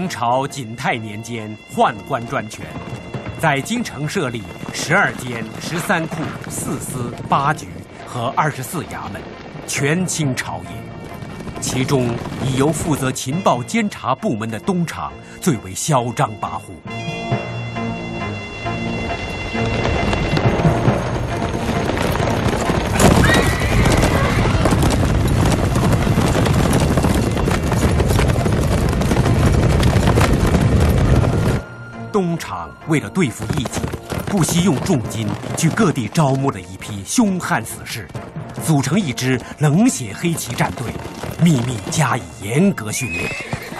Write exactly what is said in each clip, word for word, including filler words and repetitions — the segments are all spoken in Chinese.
唐朝景泰年间宦官专权，在京城设立十二监、十三库、四司、八局和二十四衙门，权倾朝野。其中以由负责情报监察部门的东厂最为嚣张跋扈。东厂为了对付异己，不惜用重金去各地招募了一批凶悍死士，组成一支冷血黑旗战队，秘密加以严格训练。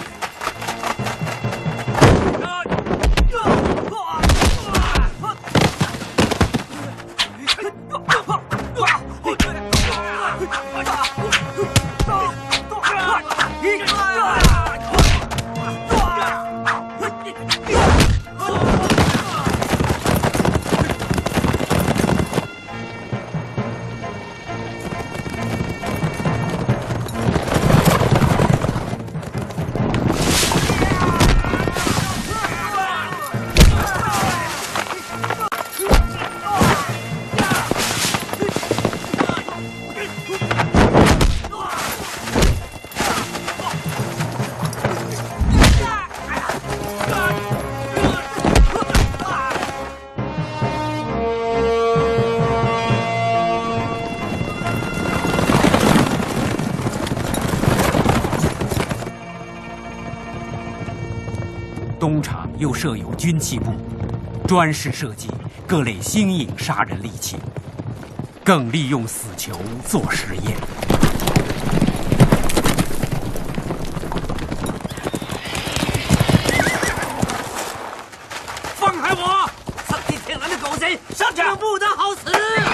东厂又设有军器部，专事设计各类新颖杀人利器，更利用死囚做实验。 放开我！丧尽天良的狗贼，上去！不得好死！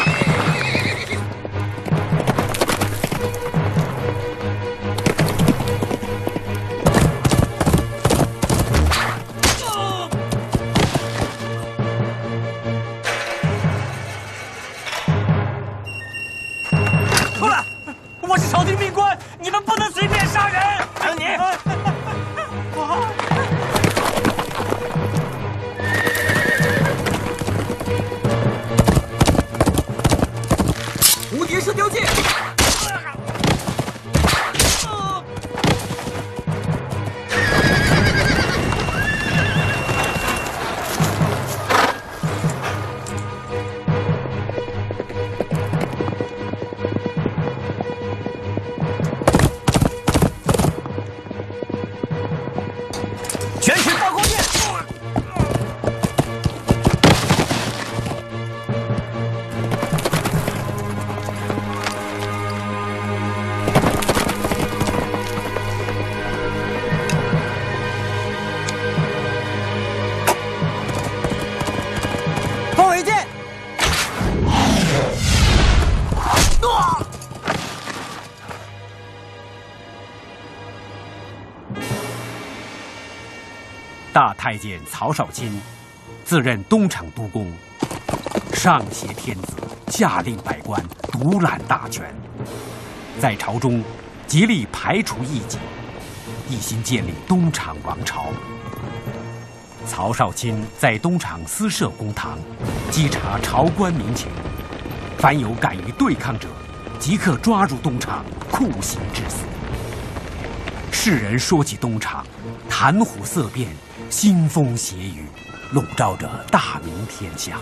大太监曹少钦自任东厂督工，上挟天子，下令百官，独揽大权，在朝中极力排除异己，一心建立东厂王朝。曹少钦在东厂私设公堂，稽查朝官民情，凡有敢于对抗者，即刻抓入东厂，酷刑致死。世人说起东厂，谈虎色变，腥风血雨，笼罩着大明天下。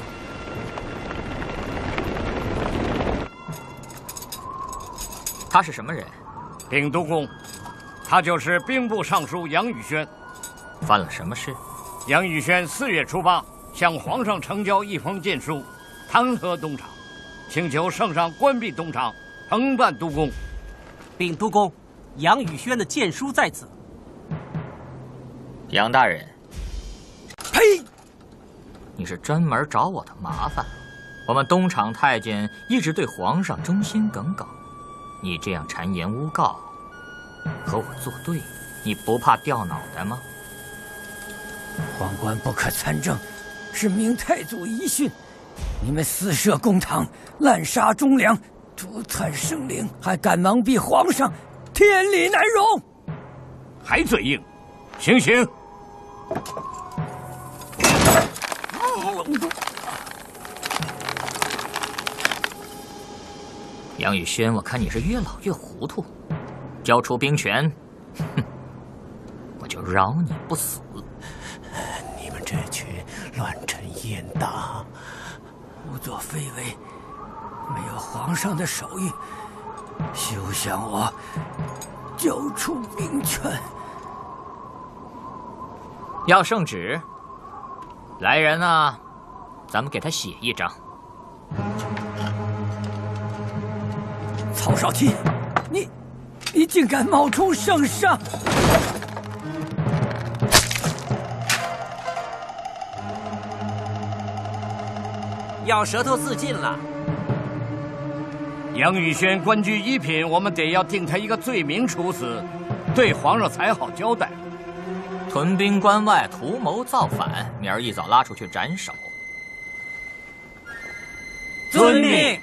他是什么人？ 兵督公，他就是兵部尚书杨宇轩。 犯了什么事？ 杨宇轩四月出发，向皇上呈交一封荐书，弹劾东厂，请求圣上关闭东厂，承办督公。 禀督公，杨宇轩的荐书在此。 杨大人， 呸！ 你是专门找我的麻烦。我们东厂太监一直对皇上忠心耿耿，你这样谗言诬告，和我作对，你不怕掉脑袋吗？ 宦官不可参政，是明太祖遗训。你们私设公堂，滥杀忠良，涂炭生灵，还敢蒙蔽皇上，天理难容！ 还嘴硬，行刑！ 杨宇轩，我看你是越老越糊涂。交出兵权，哼，我就饶你不死。 你们这群乱臣严大、 胡作非为，没有皇上的手谕，休想我交出兵权。 要圣旨，来人啊，咱们给他写一张。 曹少卿，你你竟敢冒充圣上！ 要舌头自尽了。 杨宇轩官居一品，我们得要定他一个罪名处死，对皇上才好交代。 屯兵关外，图谋造反，明儿一早拉出去斩首。 遵命。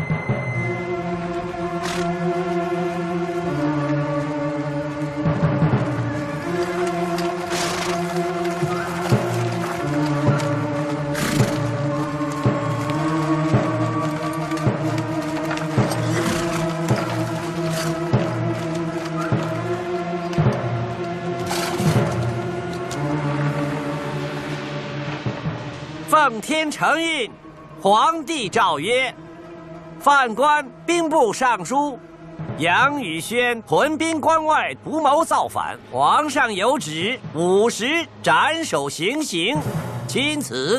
奉天承运，皇帝诏曰：犯官兵部尚书杨宇轩屯兵关外，图谋造反，皇上有旨，午时斩首行刑，钦此。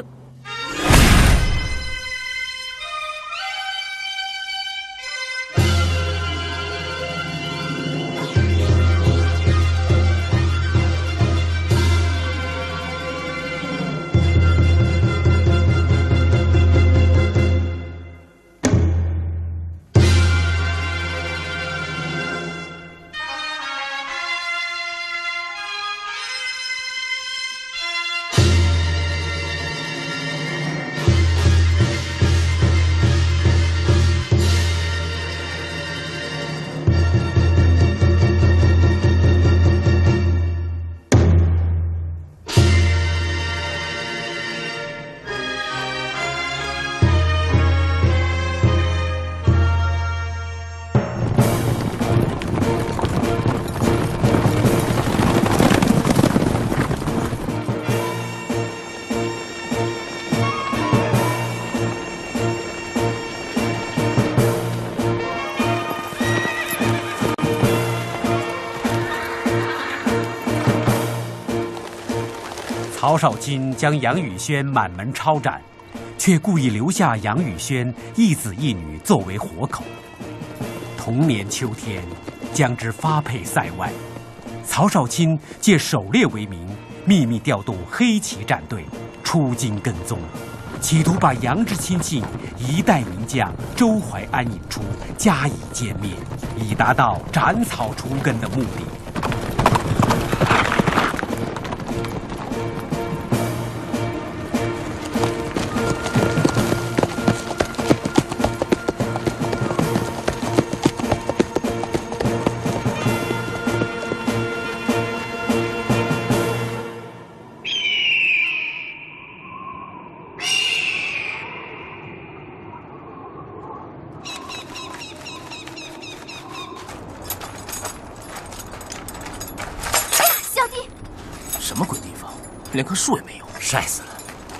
曹少钦将杨宇轩满门抄斩，却故意留下杨宇轩一子一女作为活口。同年秋天，将之发配塞外。曹少钦借狩猎为名，秘密调动黑旗战队出京跟踪，企图把杨之亲信一代名将周怀安引出，加以歼灭，以达到斩草除根的目的。 什么鬼地方，连棵树也没有，晒死了。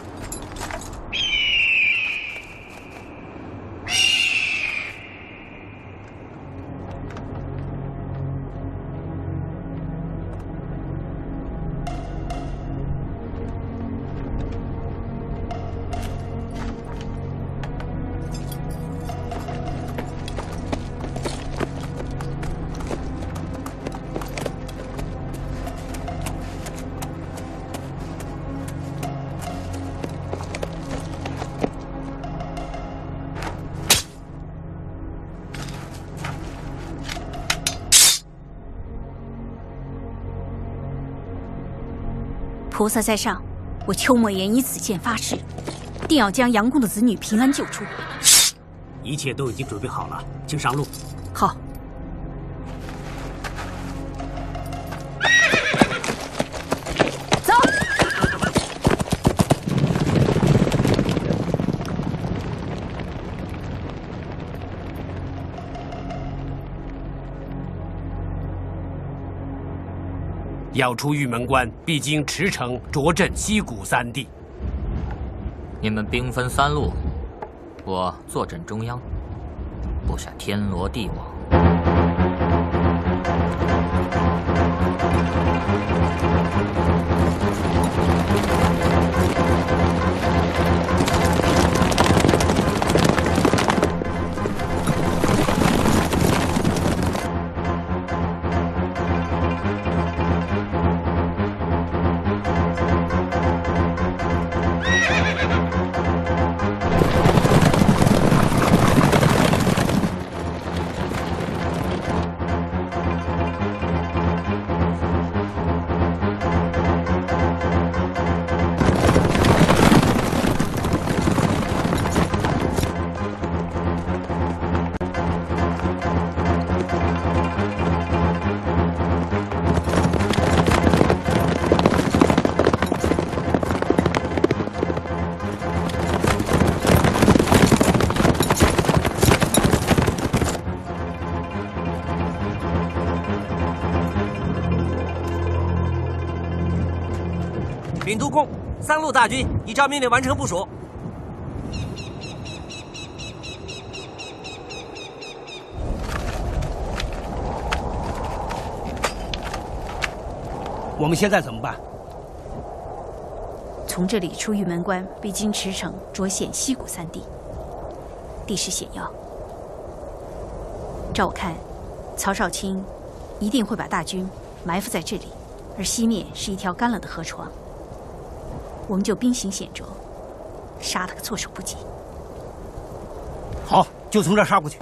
菩萨在上，我邱莫言以此剑发誓，定要将杨公的子女平安救出。 一切都已经准备好了，请上路。 好。走。 要出玉门关，必经池城、涿镇、西谷三地。 你们兵分三路，我坐镇中央，布下天罗地网。 禀督公，三路大军依照命令完成部署。 我们现在怎么办？ 从这里出玉门关，必经池城、涿县、西谷三地，地势险要。照我看，曹少卿一定会把大军埋伏在这里，而西面是一条干了的河床。 我们就兵行险着，杀他个措手不及。 好，就从这儿杀过去。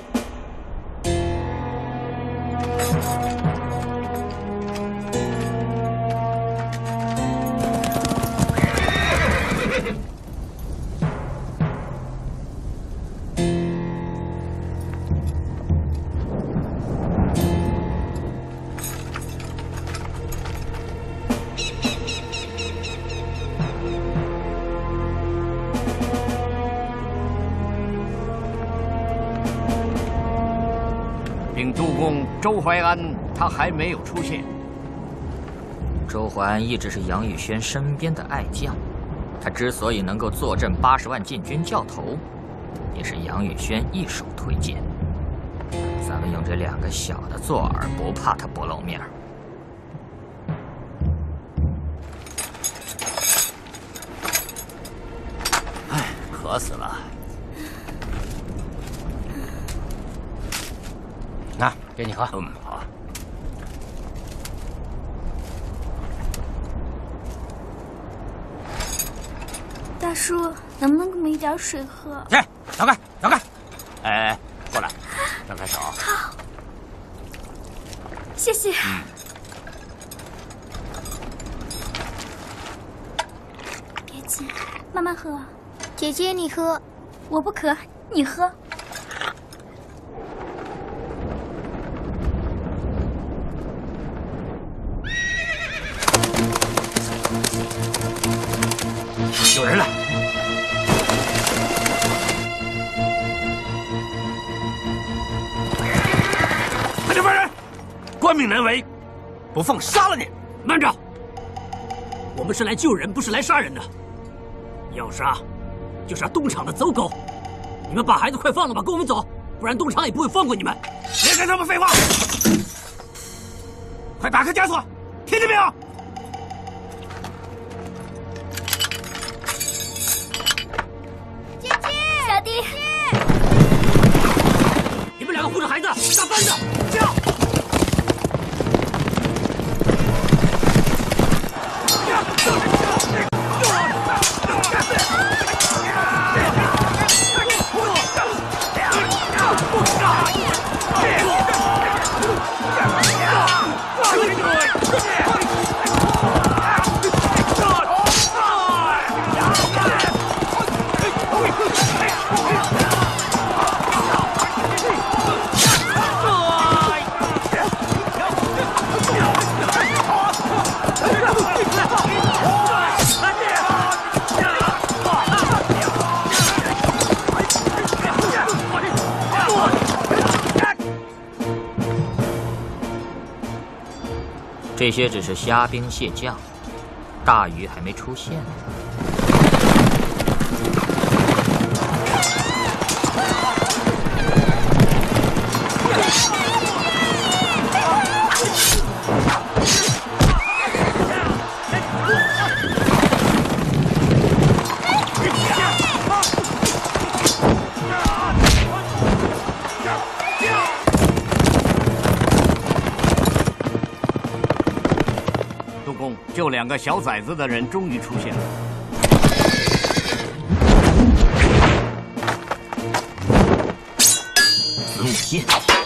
禀督公，周怀安他还没有出现。 周怀安一直是杨宇轩身边的爱将，他之所以能够坐镇八十万禁军教头，也是杨宇轩一手推荐。咱们用这两个小的做饵，不怕他不露面。 唉，渴死了。 那给你喝。 嗯，好。 大叔，能不能给我们一点水喝？ 去，走开，走开。 哎，过来，张开手。 好，谢谢。嗯、别急，慢慢喝。 姐姐，你喝。 我不渴，你喝。 有人来！快点放人！官命难违，不放杀了你！ 慢着，我们是来救人，不是来杀人的。要杀，就杀东厂的走狗。你们把孩子快放了吧，跟我们走，不然东厂也不会放过你们。 别跟他们废话！快打开枷锁，听见没有？ 小弟， 你们两个护着孩子，大班子叫！ 这些只是虾兵蟹将，大鱼还没出现呢。 救两个小崽子的人终于出现了。 子母线。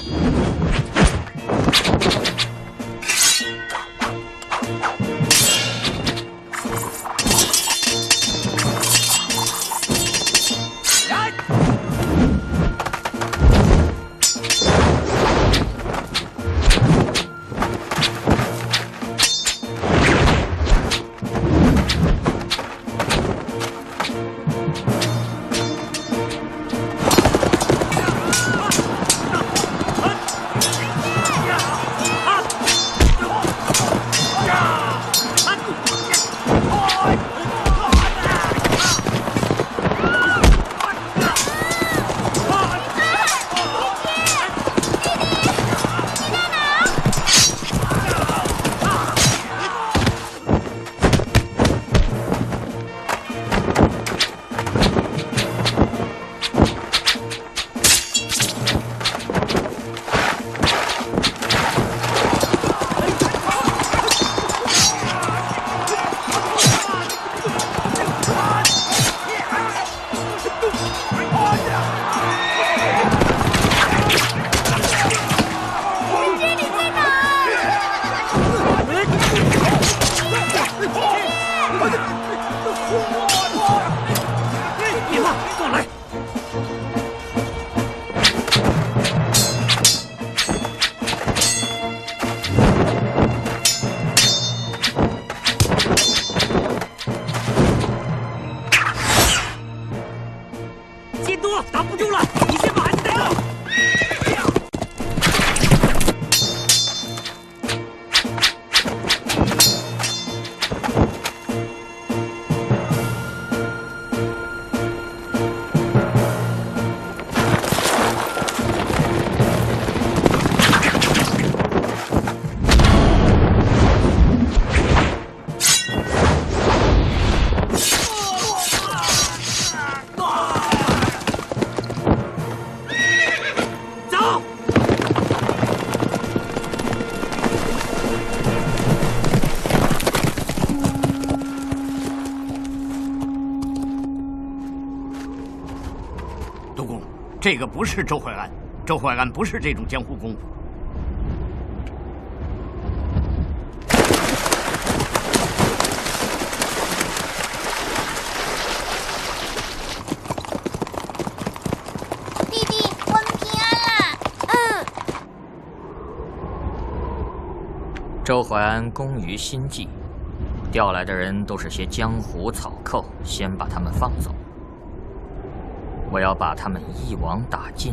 这个不是周淮安，周淮安不是这种江湖功夫。 弟弟，我们平安啦！嗯。 周淮安工于心计，调来的人都是些江湖草寇，先把他们放走。我要把他们一网打尽。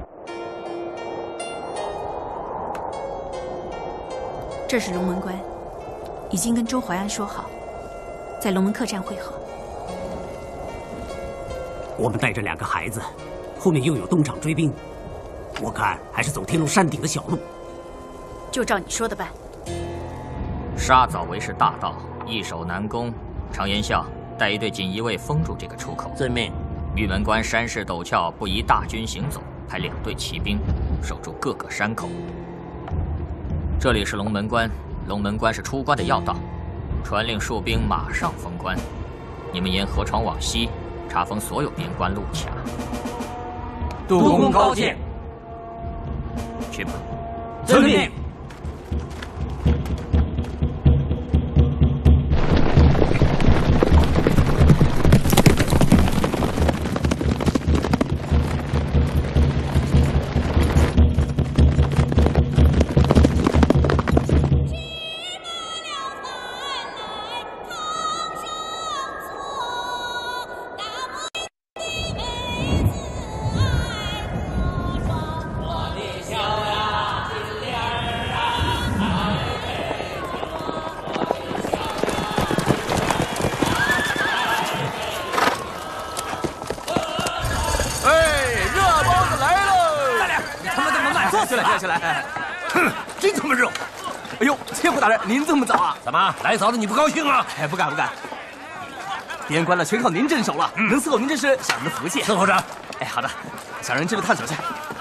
这是龙门关，已经跟周淮安说好，在龙门客栈会合。 我们带着两个孩子，后面又有东厂追兵，我看还是走天龙山顶的小路。 就照你说的办。 杀早为是大道，易守难攻。常言笑，带一队锦衣卫封住这个出口。 遵命。 玉门关山势陡峭，不宜大军行走，派两队骑兵守住各个山口。这里是龙门关，龙门关是出关的要道，传令戍兵马上封关。你们沿河床往西，查封所有边关路卡。 督公高见。 去吧。 遵命。 小呀，金莲儿。 起来，起来！ 哼，真他妈热！ 哎呦，切胡大人，您这么早啊？ 怎么来早了你不高兴啊？ 哎，不敢不敢。边关了全靠您镇守了，嗯、能伺候您这是小人的福气。 伺候着。 哎，好的，小人这就探索去。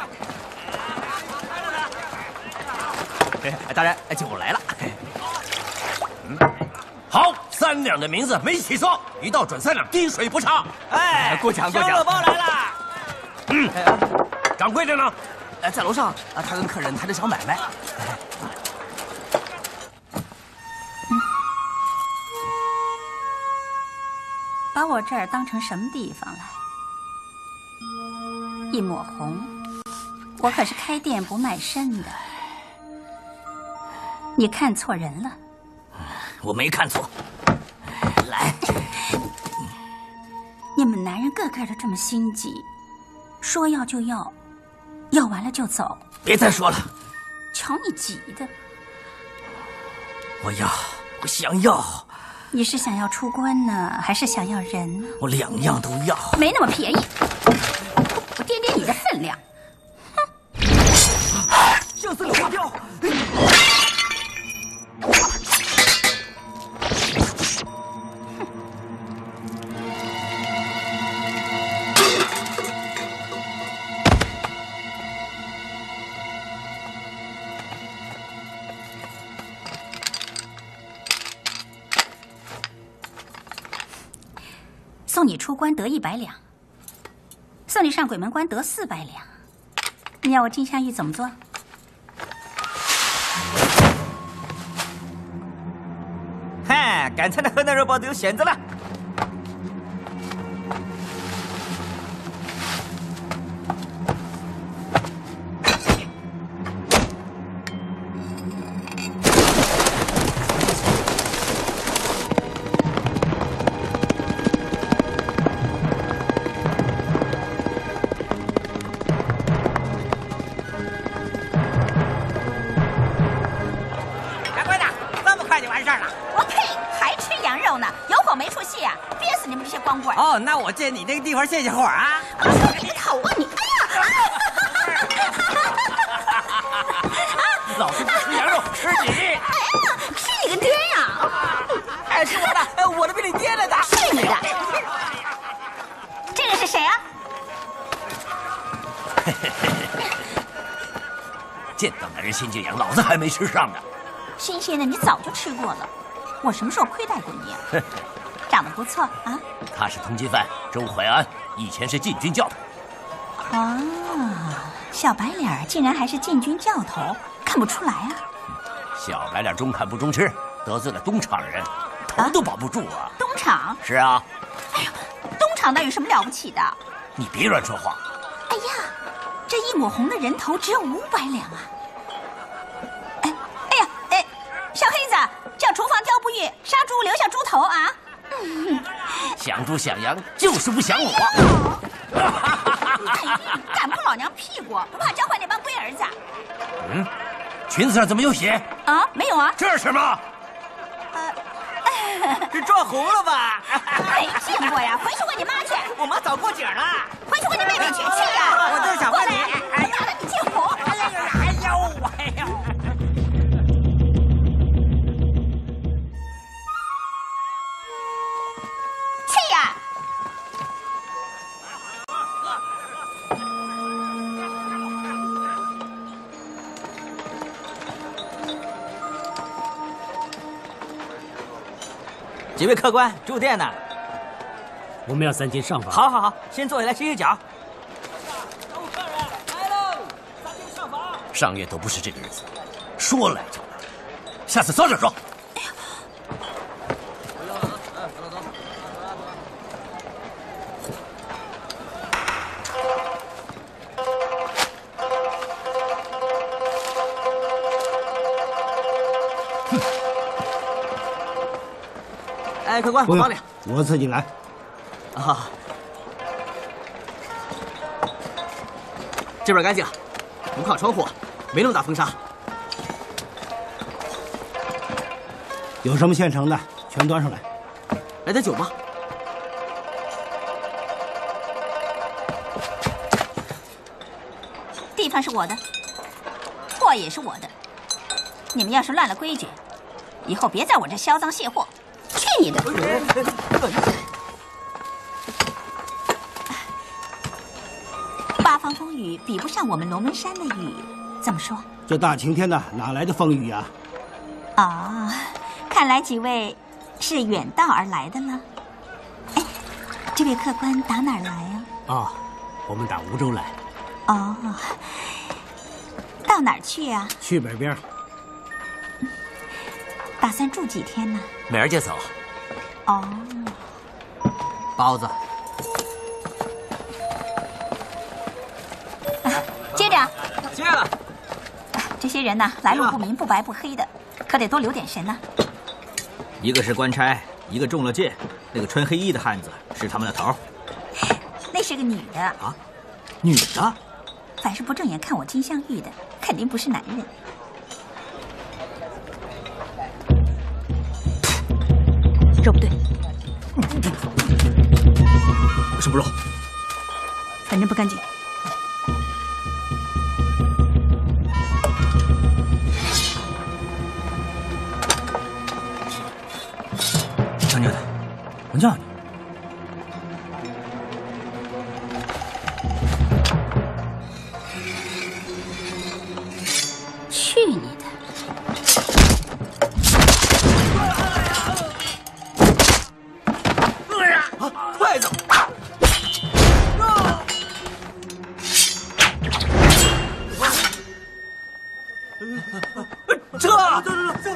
哎，大人，哎，酒来了。 嗯，好，三两的名字没起色，一到准三两，滴水不差。 哎，过奖过奖。 小乐包来了。嗯，掌柜的呢？ 哎，在楼上啊，他跟客人谈着小买卖。 把我这儿当成什么地方了？一抹红，我可是开店不卖身的。你看错人了。 我没看错。来， 你们男人个个都这么心急，说要就要，要完了就走。 别再说了， 瞧你急的。 我要，我想要。 你是想要出关呢，还是想要人呢？ 我两样都要。 没那么便宜，我掂掂你的分量。 哼！这次柳花雕。 送你出关得一百两，送你上鬼门关得四百两。你要我金镶玉怎么做？ 嗨，刚才的河南肉包都有馅子了。 哦，那我借你这个地方泄泄火啊！ 你个头啊你！哎呀！ 老子不吃羊肉，吃你！ 哎呀，吃你个爹呀！ 哎，是我的，我的比你爹来的。 是你的。这个是谁啊？ 见到男人先敬仰，老子还没吃上呢。 新鲜的你早就吃过了，我什么时候亏待过你啊？长得不错啊！ 他是通缉犯周怀安，以前是禁军教头。 啊，小白脸竟然还是禁军教头，看不出来啊！ 小白脸中看不中吃，得罪了东厂人，头都保不住啊！ 东厂？ 是啊。 哎呀，东厂那有什么了不起的？ 你别乱说话。 哎呀，这一抹红的人头只有五百两啊！哎，哎呀，哎，小黑子，叫厨房雕不玉，杀猪留下猪头啊！ 想猪想羊，就是不想我。 敢碰老娘屁股，不怕教坏那帮龟儿子？ 嗯，裙子上怎么有血？ 啊，没有啊。 这是什么？ 呃， 是撞红了吧？ 没见过呀！回去问你妈去。 我妈早过景了。 回去问你妹妹去。去呀！ 我就是想问你， 我打得你进红。 哎呀哎呦哎呦！ 去呀！ 几位客官，住店呢？ 我们要三间上房。 好，好，好，先坐下来歇歇脚。 客人来喽，三间上房。 上月都不是这个日子，说来就来，下次早点说。 哎呀！ 哎，客官，我帮你。 我自己来。 啊，这边干净，不靠窗户，没那么大风沙。 有什么现成的，全端上来。 来点酒吧。 地方是我的。 货也是我的。你们要是乱了规矩，以后别在我这销赃卸货。去你的！八方风雨比不上我们龙门山的雨，怎么说？ 这大晴天的，哪来的风雨啊？ 啊、哦，看来几位是远道而来的了。哎，这位客官打哪儿来呀？ 啊、哦，我们打梧州来。 哦，到哪儿去呀？ 去北边。 打算住几天呢？ 明儿就走。 哦， 包子。 啊、接着。 接了。 这些人呐，来路不明，不白不黑的，可得多留点神呐。 一个是官差，一个中了箭，那个穿黑衣的汉子是他们的头。 那是个女的啊，女的。 凡是不正眼看我金镶玉的，肯定不是男人。肉不对， 什么肉？ 反正不干净。 娘娘的，我叫你。 去你的！ 筷子！撤！走走走！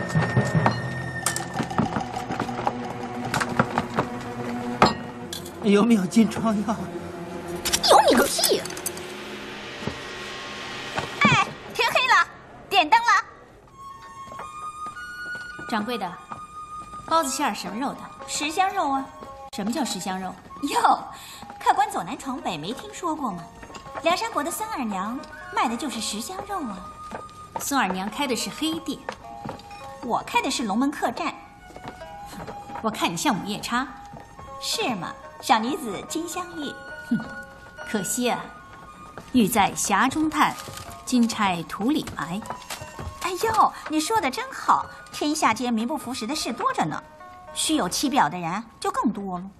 有没有金疮药？ 有你个屁！哎，天黑了，点灯了。 掌柜的，包子馅儿什么肉的？ 十香肉啊。 什么叫十香肉？ 哟，客官走南闯北没听说过吗？梁山伯的孙二娘卖的就是十香肉啊。 孙二娘开的是黑店， 我开的是龙门客栈。 我看你像母夜叉。 是吗？小女子金镶玉。 哼，可惜啊，玉在匣中探，金钗土里埋。 哎呦，你说的真好，天下间名不符实的事多着呢。虚有其表的人就更多了。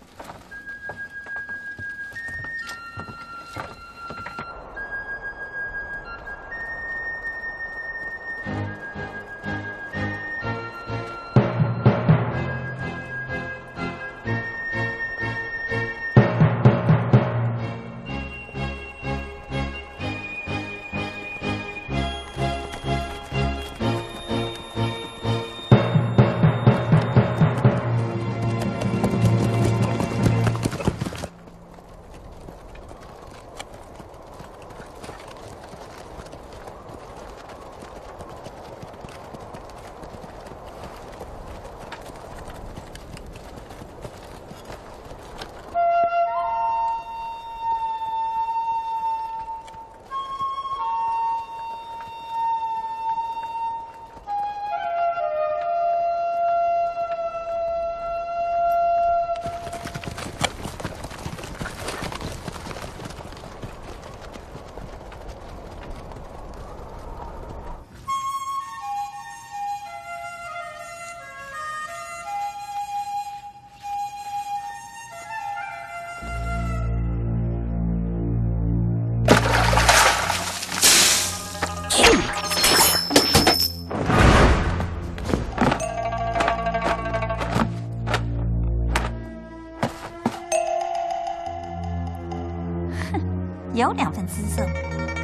有两分姿色。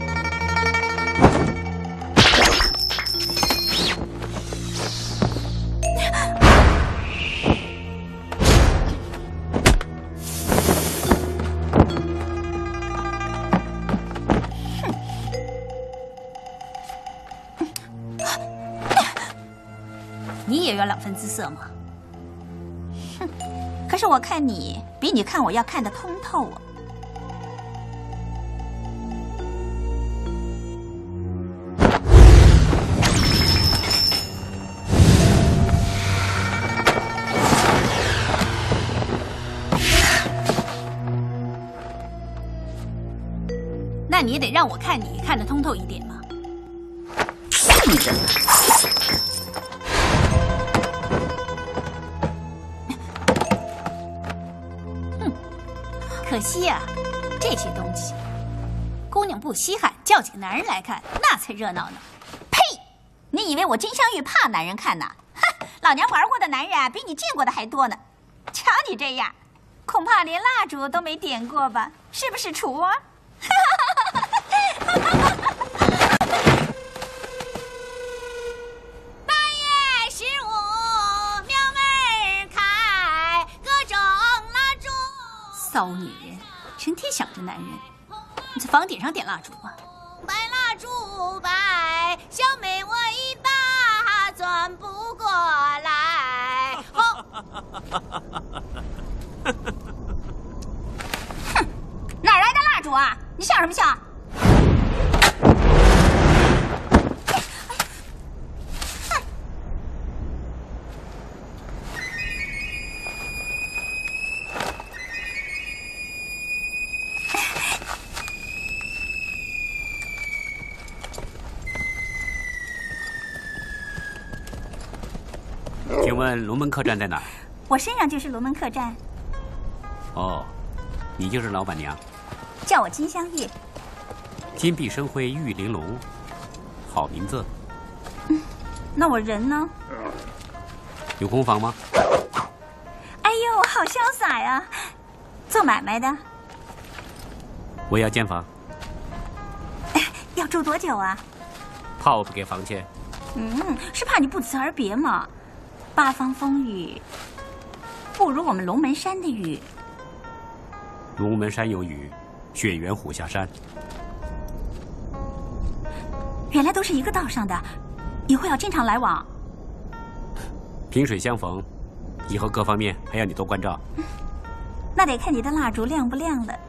你也有两分姿色吗？ 哼，可是我看你比你看我要看得通透啊。 那你也得让我看你看得通透一点嘛。 你这个！哼，可惜呀、啊，这些东西，姑娘不稀罕，叫几个男人来看，那才热闹呢。呸！你以为我金镶玉怕男人看呐？哼，老娘玩过的男人啊，比你见过的还多呢。瞧你这样，恐怕连蜡烛都没点过吧？是不是厨啊？八月十五，庙门开，各种蜡烛。 骚女人，成天想着男人，你在房顶上点蜡烛吧。 白蜡烛白，小妹我一把钻不过来。哦，哼，哪来的蜡烛啊？你笑什么笑？ 请问龙门客栈在哪儿？ 我身上就是龙门客栈。 哦，你就是老板娘。 叫我金镶玉。 金碧生辉，玉玲珑，好名字。 嗯，那我人呢？ 有空房吗？ 哎呦，好潇洒呀！做买卖的。 我要间房。 要住多久啊？ 怕我不给房钱？ 嗯，是怕你不辞而别嘛。八方风雨，不如我们龙门山的雨。 龙门山有雨，雪原虎下山。 原来都是一个道上的，以后要经常来往。 萍水相逢，以后各方面还要你多关照。 那得看你的蜡烛亮不亮了。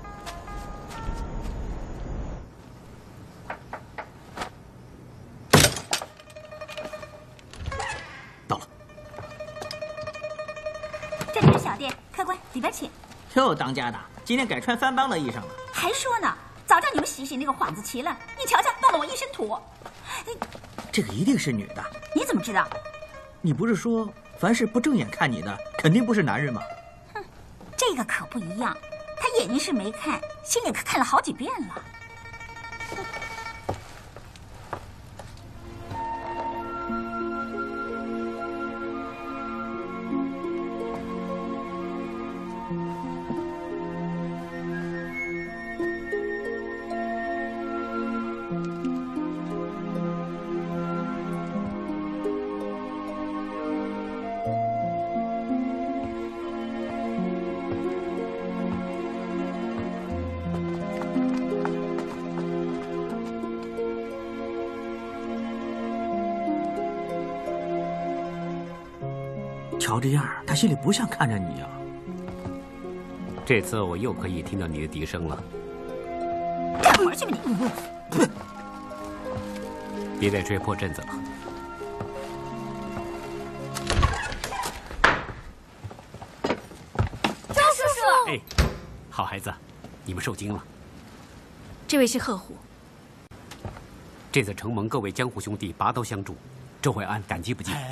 里边请。 哟，当家的，今天改穿番邦的衣裳了。 还说呢，早叫你们洗洗那个幌子旗了。你瞧瞧，弄得我一身土。 这个一定是女的。 你怎么知道？ 你不是说凡是不正眼看你的，肯定不是男人吗？ 哼，这个可不一样。他眼睛是没看，心里可看了好几遍了。 瞧这样，他心里不像看着你啊。 这次我又可以听到你的笛声了。 干活去吧你！ 别再吹破阵子了。 周叔叔， 哎，好孩子，你们受惊了。 这位是贺虎。 这次承蒙各位江湖兄弟拔刀相助，周淮安感激不尽。哎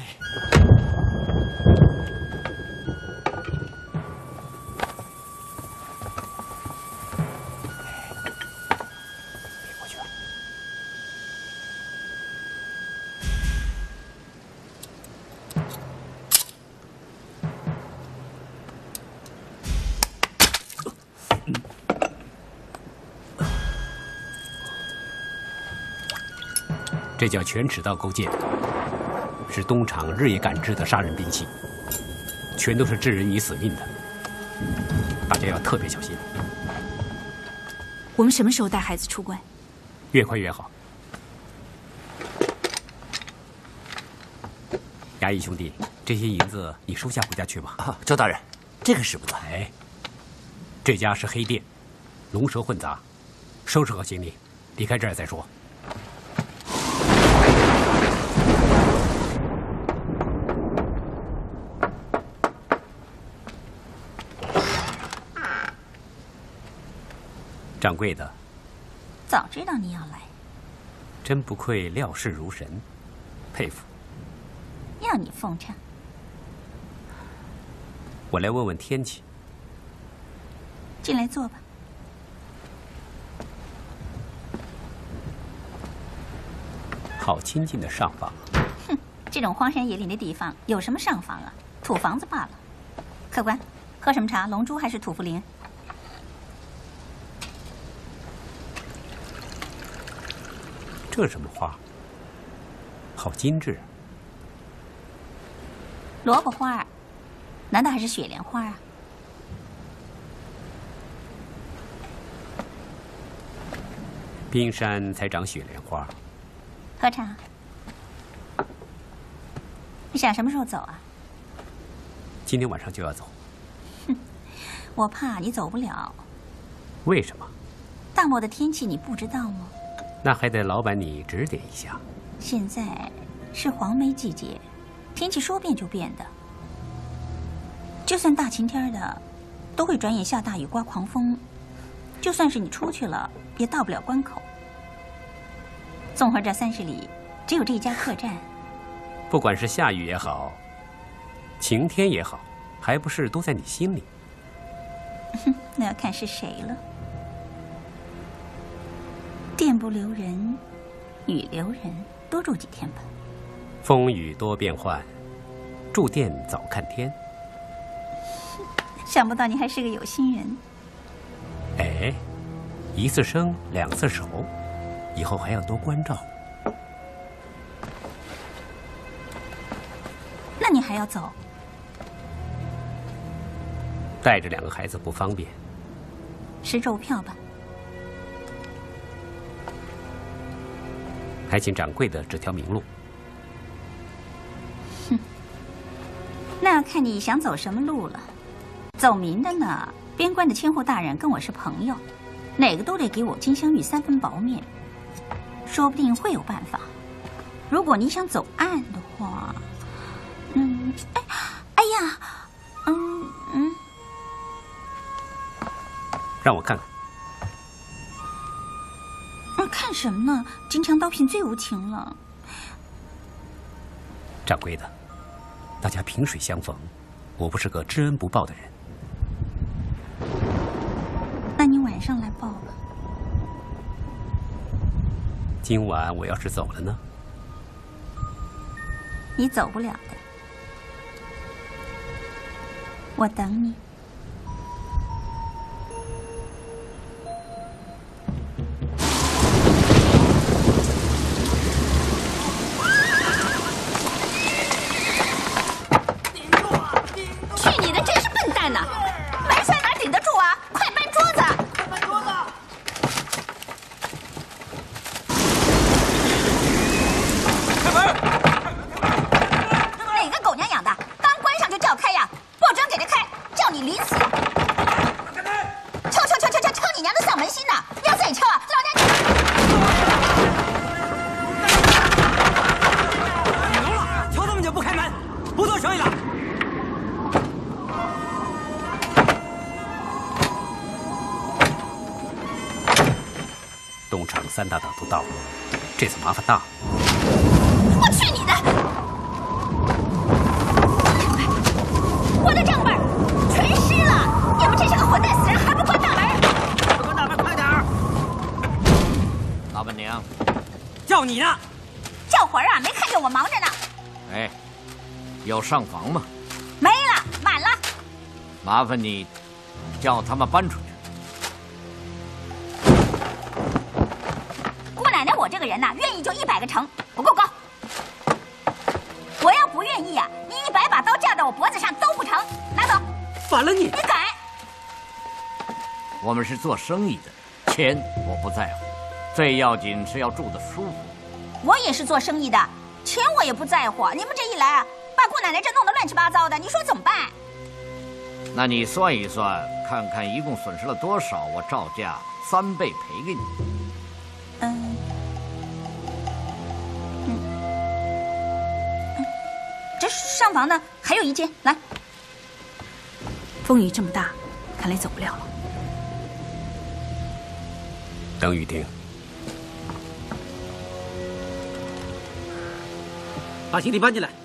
这叫全齿刀钩剑，是东厂日夜赶制的杀人兵器，全都是置人于死命的，大家要特别小心。 我们什么时候带孩子出关？ 越快越好。衙役兄弟，这些银子你收下回家去吧。 啊，周大人，这个使不得。 哎，这家是黑店，龙蛇混杂，收拾好行李，离开这儿再说。掌柜的， 早知道你要来， 真不愧料事如神。 佩服。 要你奉承。 我来问问天气。 进来坐吧。 好亲近的上房。 哼，这种荒山野岭的地方有什么上房啊？土房子罢了。客官，喝什么茶？龙珠还是土茯苓？ 这什么花？好精致。 萝卜花儿，难道还是雪莲花啊？ 冰山才长雪莲花。 喝茶。你想什么时候走啊？ 今天晚上就要走。 哼，我怕你走不了。 为什么？ 大漠的天气你不知道吗？ 那还得老板你指点一下。 现在是黄梅季节，天气说变就变的。就算大晴天的，都会转眼下大雨刮狂风。就算是你出去了，也到不了关口。纵横这三十里，只有这一家客栈。 不管是下雨也好，晴天也好，还不是都在你心里？ 哼，那要看是谁了。店不留人，雨留人，多住几天吧。 风雨多变幻，住店早看天。 想不到你还是个有心人。 哎，一次生，两次熟，以后还要多关照。 那你还要走？ 带着两个孩子不方便。 吃肉票吧。 还请掌柜的指条明路。 哼，那要看你想走什么路了。走明的呢，边关的千户大人跟我是朋友，哪个都得给我金镶玉三分薄面，说不定会有办法。如果你想走暗的话，嗯，哎，哎呀，嗯嗯， 让我看看。 啊，看什么呢？金枪刀片最无情了。 掌柜的，大家萍水相逢，我不是个知恩不报的人。 那你晚上来报吧。 今晚我要是走了呢？ 你走不了的，我等你。去你的，真是笨蛋呐！门栓哪顶得住啊？快搬桌子！快搬桌子！ 开门！ 哪个狗娘养的，刚关上就叫开呀？不准给他开，叫你离死！敲敲敲敲敲敲你娘的丧门心呐！要再敲啊，老娘你聋了？敲这么久不开门，不做生意了？ 东厂三大党都到了，这次麻烦大了。 我去你的！我的账本全湿了！你们这些个混蛋死人，还不关大门？ 关大门，快点儿！老板娘， 叫你呢。 叫魂儿啊！没看见我忙着呢。 哎，有上房吗？ 没了，满了。 麻烦你叫他们搬出去。 奶奶，我这个人呐，愿意就一百个成，不够高。我要不愿意啊，你一百把刀架到我脖子上都不成。拿走！ 反了你！ 你敢！ 我们是做生意的，钱我不在乎，最要紧是要住得舒服。 我也是做生意的，钱我也不在乎。你们这一来啊，把姑奶奶这弄得乱七八糟的，你说怎么办？ 那你算一算，看看一共损失了多少，我照价三倍赔给你。 嗯，嗯，这上房呢，还有一间，来。 风雨这么大，看来走不了了。 等雨停。 把行李搬进来。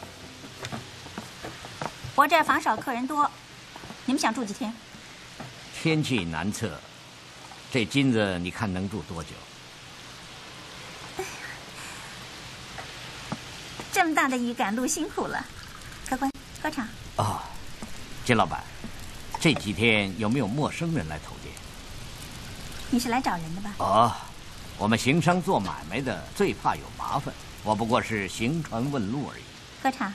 我这房少，客人多，你们想住几天？ 天气难测，这金子你看能住多久？ 这么大的雨赶路，辛苦了。客官，喝茶。 哦，金老板，这几天有没有陌生人来投店？ 你是来找人的吧？ 哦，我们行商做买卖的最怕有麻烦，我不过是行船问路而已。 喝茶。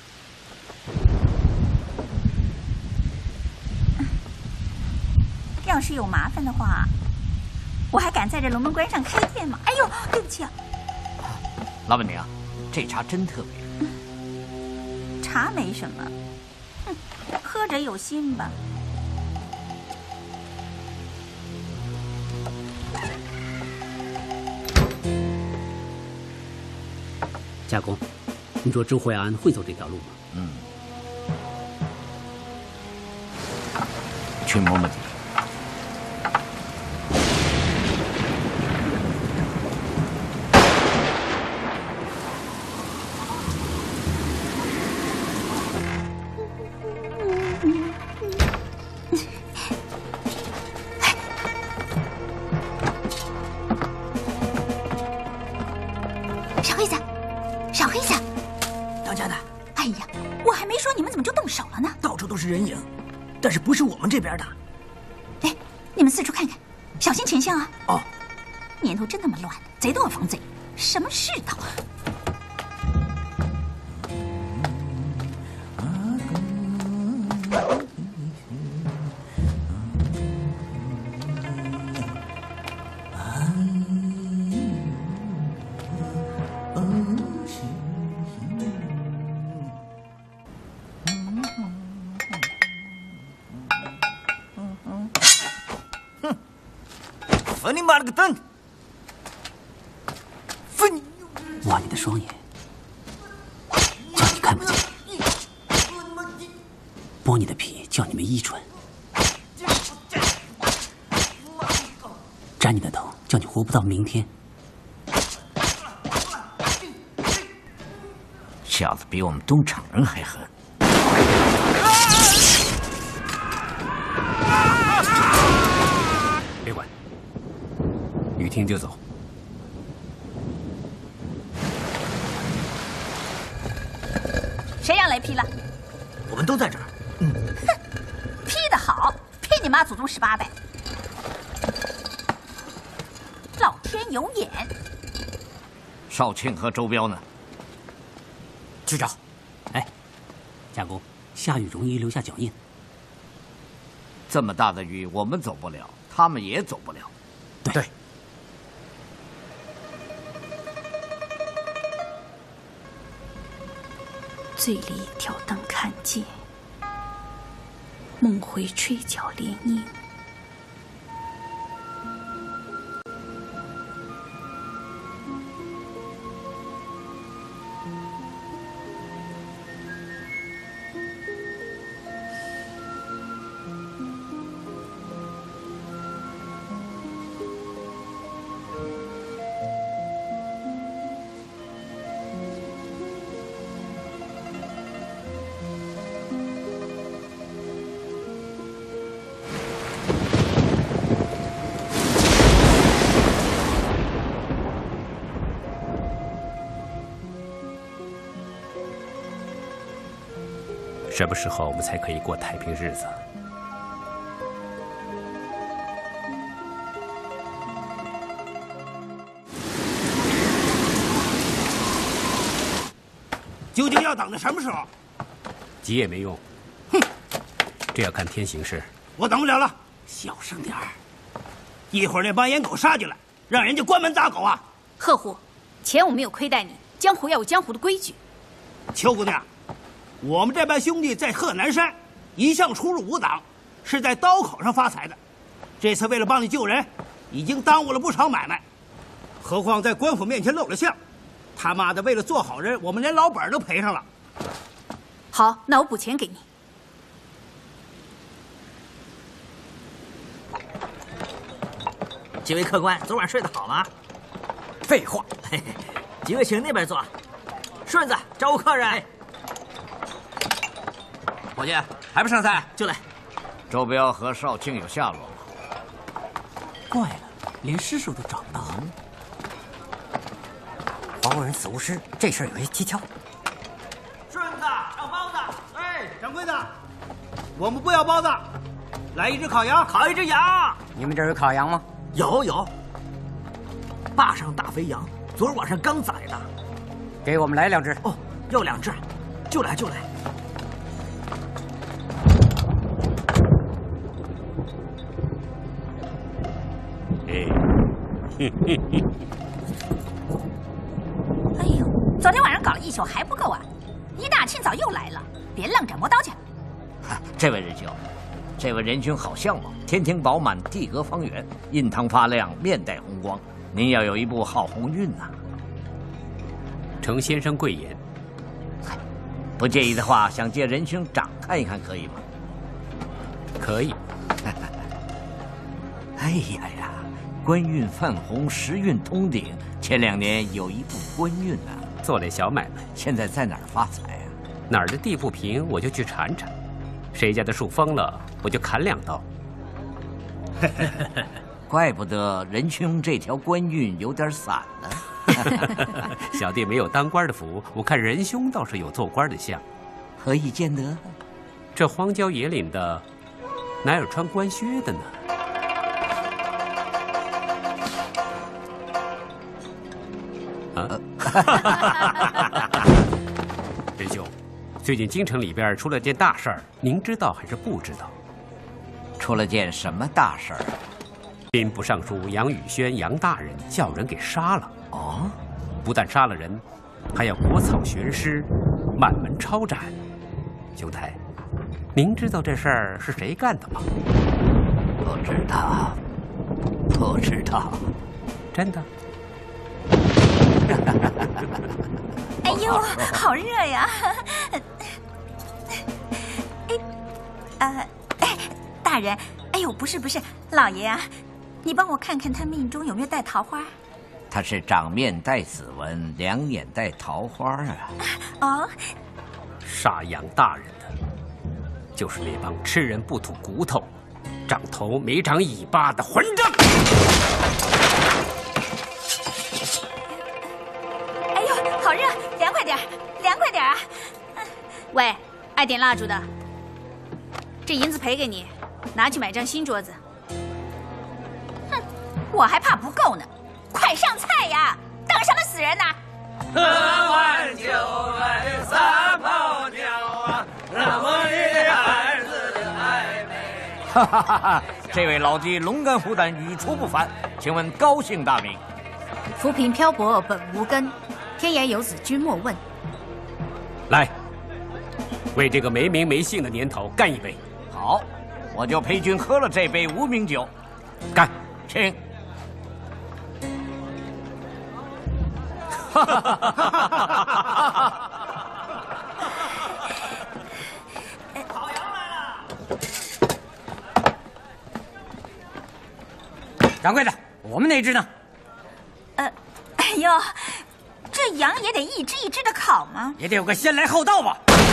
要是有麻烦的话，我还敢在这龙门关上开店吗？哎呦，对不起啊！ 老板娘，这茶真特别。 嗯、茶没什么，哼，喝者有心吧。 家公，你说周惠安会走这条路吗？ 嗯，去摸摸底。 人影，但是不是我们这边的。 哎，你们四处看看，小心前巷啊！ 哦， 年头真他妈乱，贼都要防贼，什么世道？ 我你妈了个蛋！分你！ 挖你的双眼，叫你看不见；剥你的皮，叫你没依准；斩你的头，叫你活不到明天。 小子比我们东厂人还狠。 别管。雨停就走。 谁让雷劈了？ 我们都在这儿。嗯。 哼，劈得好，劈你妈祖宗十八代！老天有眼。 少庆和周彪呢？ 去找。哎，家公，下雨容易留下脚印。 这么大的雨，我们走不了，他们也走不了。 对。对醉里挑灯看剑，梦回吹角连营。 什么时候我们才可以过太平日子？ 究竟要等到什么时候？ 急也没用。 哼， 这要看天行事。 我等不了了，小声点儿。一会儿那帮烟狗杀进来，让人家关门打狗啊！ 贺虎，钱我没有亏待你，江湖要有江湖的规矩。 邱姑娘。我们这班兄弟在贺南山一向出入无党，是在刀口上发财的。这次为了帮你救人，已经耽误了不少买卖，何况在官府面前露了相。他妈的，为了做好人，我们连老本都赔上了。 好，那我补钱给你。 几位客官，昨晚睡得好吗？ 废话， 几位请那边坐。 顺子，招呼客人。 哎伙计，还不上菜？ 就来。 周彪和少卿有下落吗？ 怪了，连尸首都找不到。 黄夫人死无尸，这事儿有些蹊跷。 顺子，炒包子。 哎，掌柜的，我们不要包子，来一只烤羊， 烤一只羊。 你们这儿有烤羊吗？ 有有。坝上大肥羊，昨儿晚上刚宰的。 给我们来两只。 哦，要两只，就来就来。 哎呦，昨天晚上搞了一宿还不够啊！一大清早又来了，别愣着，磨刀去。 这位仁兄，这位仁兄好相貌，天庭饱满，地阁方圆，印堂发亮，面带红光。您要有一部好鸿运呐、啊！ 程先生贵言。 不介意的话，想借仁兄掌看一看，可以吗？ 可以。 哎呀呀！官运泛红，时运通顶。前两年有一部官运啊， 做点小买卖。 现在在哪儿发财啊？ 哪儿的地不平，我就去铲铲；谁家的树疯了，我就砍两刀。 怪不得仁兄这条官运有点散呢。 小弟没有当官的福，我看仁兄倒是有做官的相。 何以见得？ 这荒郊野岭的，哪有穿官靴的呢？仁兄，最近京城里边出了件大事儿，您知道还是不知道？ 出了件什么大事儿？ 兵部尚书杨宇轩杨大人叫人给杀了。 哦， 不但杀了人，还要国草悬尸，满门抄斩。兄台，您知道这事儿是谁干的吗？ 不知道，不知道。 真的？ 哎呦，好热呀！哎，呃，哎，大人，哎呦，不是不是，老爷啊，你帮我看看他命中有没有带桃花？ 他是掌面带紫纹，两眼带桃花啊。 哦， 杀杨大人的，就是那帮吃人不吐骨头、长头没长尾巴的混账！ 哎呦，好热，凉快点，凉快点啊！ 喂，爱点蜡烛的，这银子赔给你，拿去买张新桌子。 哼，我还怕不够呢，快上菜呀！等什么死人呐？ 喝完酒来撒泡尿啊，那么女孩子的暧昧。 哈哈哈哈！这位老弟龙肝虎胆，语出不凡，请问高姓大名？ 浮萍漂泊本无根，天涯游子君莫问。 来，为这个没名没姓的年头干一杯。 好，我就陪君喝了这杯无名酒。 干， 请。 哈哈哈哈哈！ 烤羊来了！ 掌柜的，我们那只呢？ 呃，哎呦，这羊也得一只一只的烤吗？ 也得有个先来后到吧。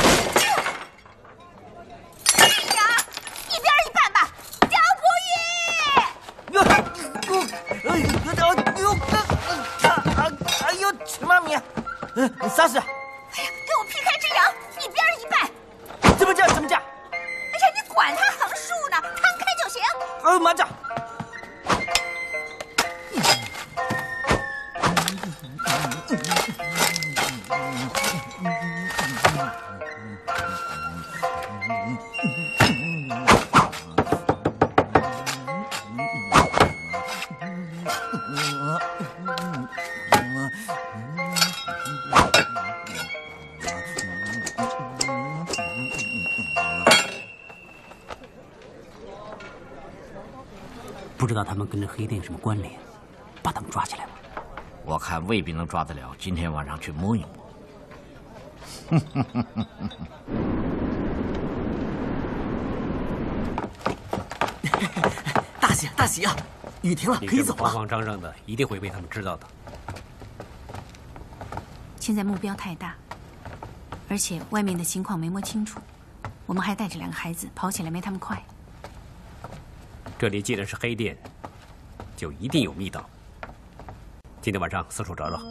哎呀，一边一半吧，刁不哟，哎呦，哎呦，哎呦，妈咪，嗯，啥事？ 哎呀，给我劈开只羊，一边一半。 怎么讲？怎么讲？ 哎呀，你管它横竖呢，摊开就行。 呃，慢着。 不知道他们跟这黑店有什么关联，把他们抓起来吧。 我看未必能抓得了，今天晚上去摸一摸。 大喜大喜啊！雨停了，可以走了。 慌慌张张的，一定会被他们知道的。 现在目标太大， 而且外面的情况没摸清楚，我们还带着两个孩子，跑起来没他们快。 这里既然是黑店，就一定有密道。今天晚上四处找找。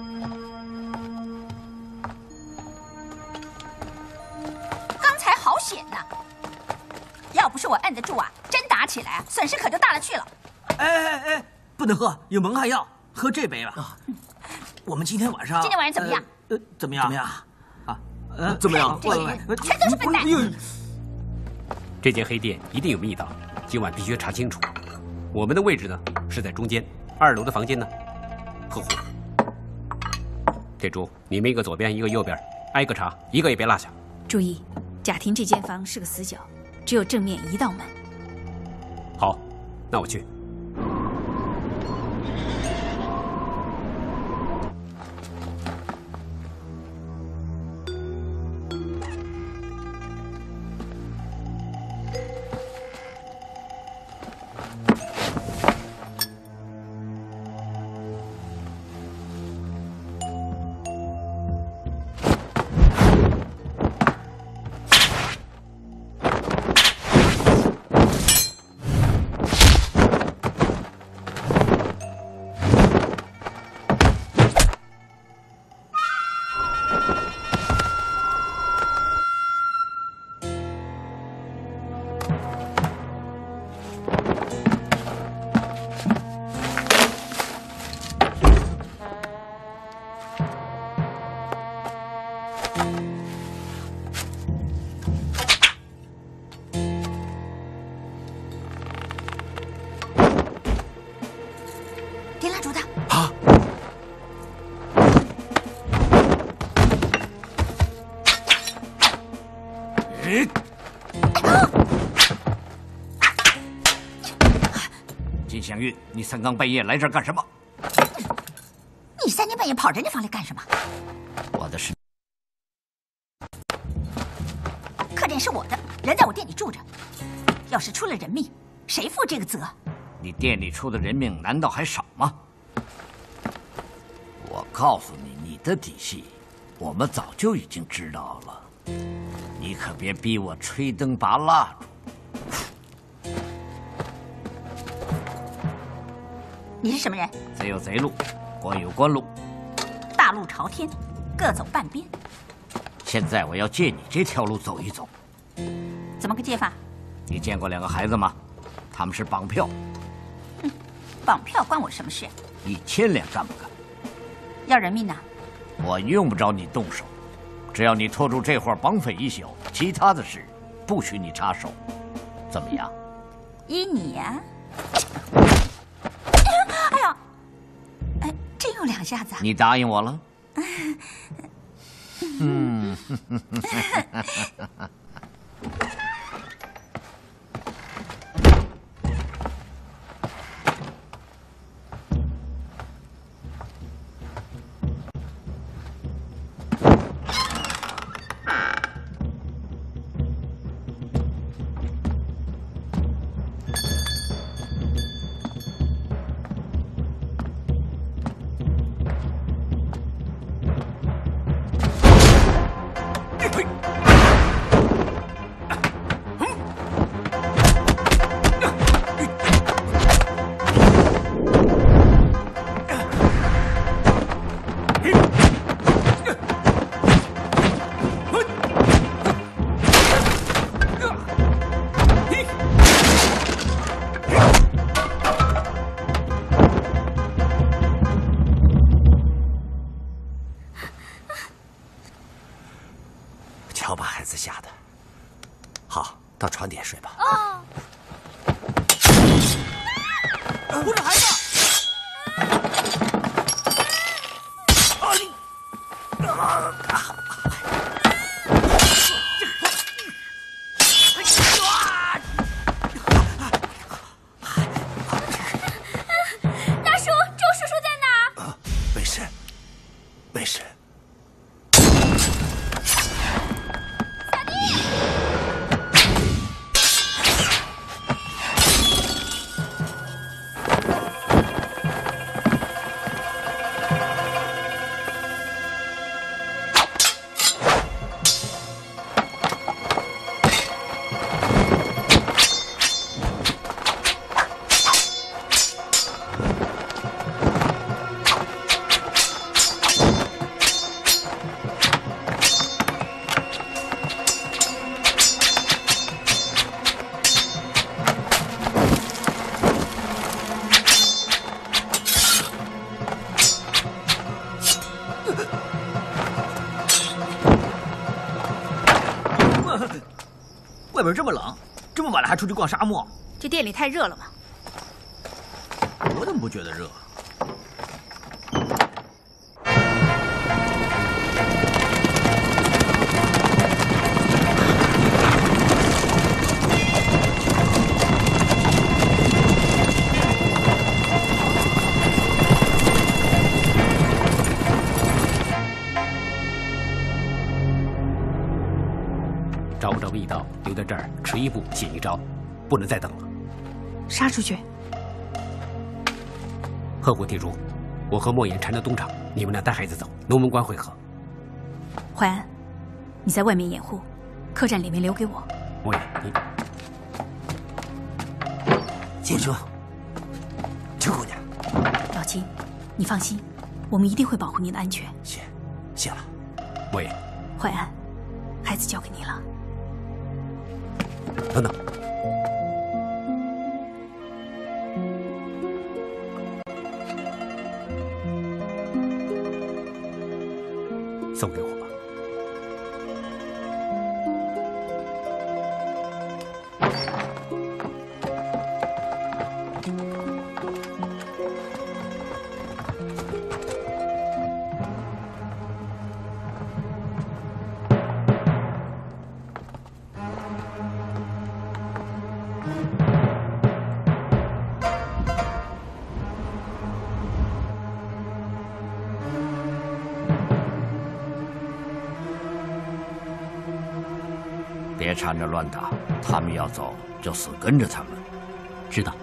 刚才好险呐！要不是我摁得住啊，真打起来，损失可就大了去了。 哎哎哎，不能喝，有蒙汗药，喝这杯吧。我们今天晚上， 今天晚上怎么样？ 呃，怎么样？怎么样？啊，呃， 怎么样？这些人全都是笨蛋。 这间黑店一定有密道，今晚必须查清楚。我们的位置呢是在中间，二楼的房间呢呵护。铁柱，你们一个左边，一个右边，挨个查，一个也别落下。 注意，贾婷这间房是个死角，只有正面一道门。 好，那我去。 点蜡烛的。 啊！ 哎！金镶玉，你三更半夜来这儿干什么？ 你三更半夜跑人家房里干什么？ 我的是客店是我的，人在我店里住着，要是出了人命，谁负这个责？ 你店里出的人命难道还少吗？我告诉你，你的底细，我们早就已经知道了。你可别逼我吹灯拔蜡烛。 你是什么人？ 贼有贼路，官有官路， 大路朝天，各走半边。 现在我要借你这条路走一走。 怎么个借法？ 你见过两个孩子吗？他们是绑票。 嗯，绑票关我什么事？ 一千两干不干？ 要人命呐！ 我用不着你动手，只要你拖住这伙绑匪一宿，其他的事不许你插手，怎么样？ 依你呀、啊！哎呀，哎，真有两下子啊！ 你答应我了？嗯。 瞧把孩子吓的。好，到床底下睡吧。 哦， 护着孩子。啊你！啊！ 大叔，周叔叔在哪？ 啊，没事，没事。 面这么冷，这么晚了还出去逛沙漠？ 这店里太热了嘛。 我怎么不觉得热？ 找不着密道，留在这儿迟一步险一招，不能再等了。 杀出去！ 贺虎提出，我和莫言缠着东厂，你们俩带孩子走，龙门关会合。 淮安，你在外面掩护，客栈里面留给我。 莫言，你金叔，邱姑娘， 老秦，你放心，我们一定会保护您的安全。 谢，谢了。 莫言， 淮安，孩子交给你了。 等等。送给我吧。 别缠着乱打，他们要走就死跟着他们。 知道。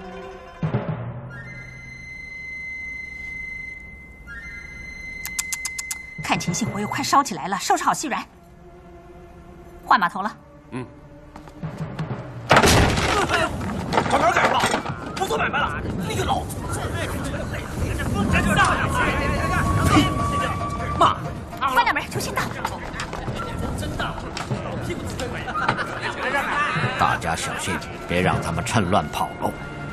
看陈信火又快烧起来了，收拾好细软，换码头了。 嗯。 往哪儿改了？不做买卖了？你个老祖宗！这就让妈，关大门，出信道。 大家小心，别让他们趁乱跑喽。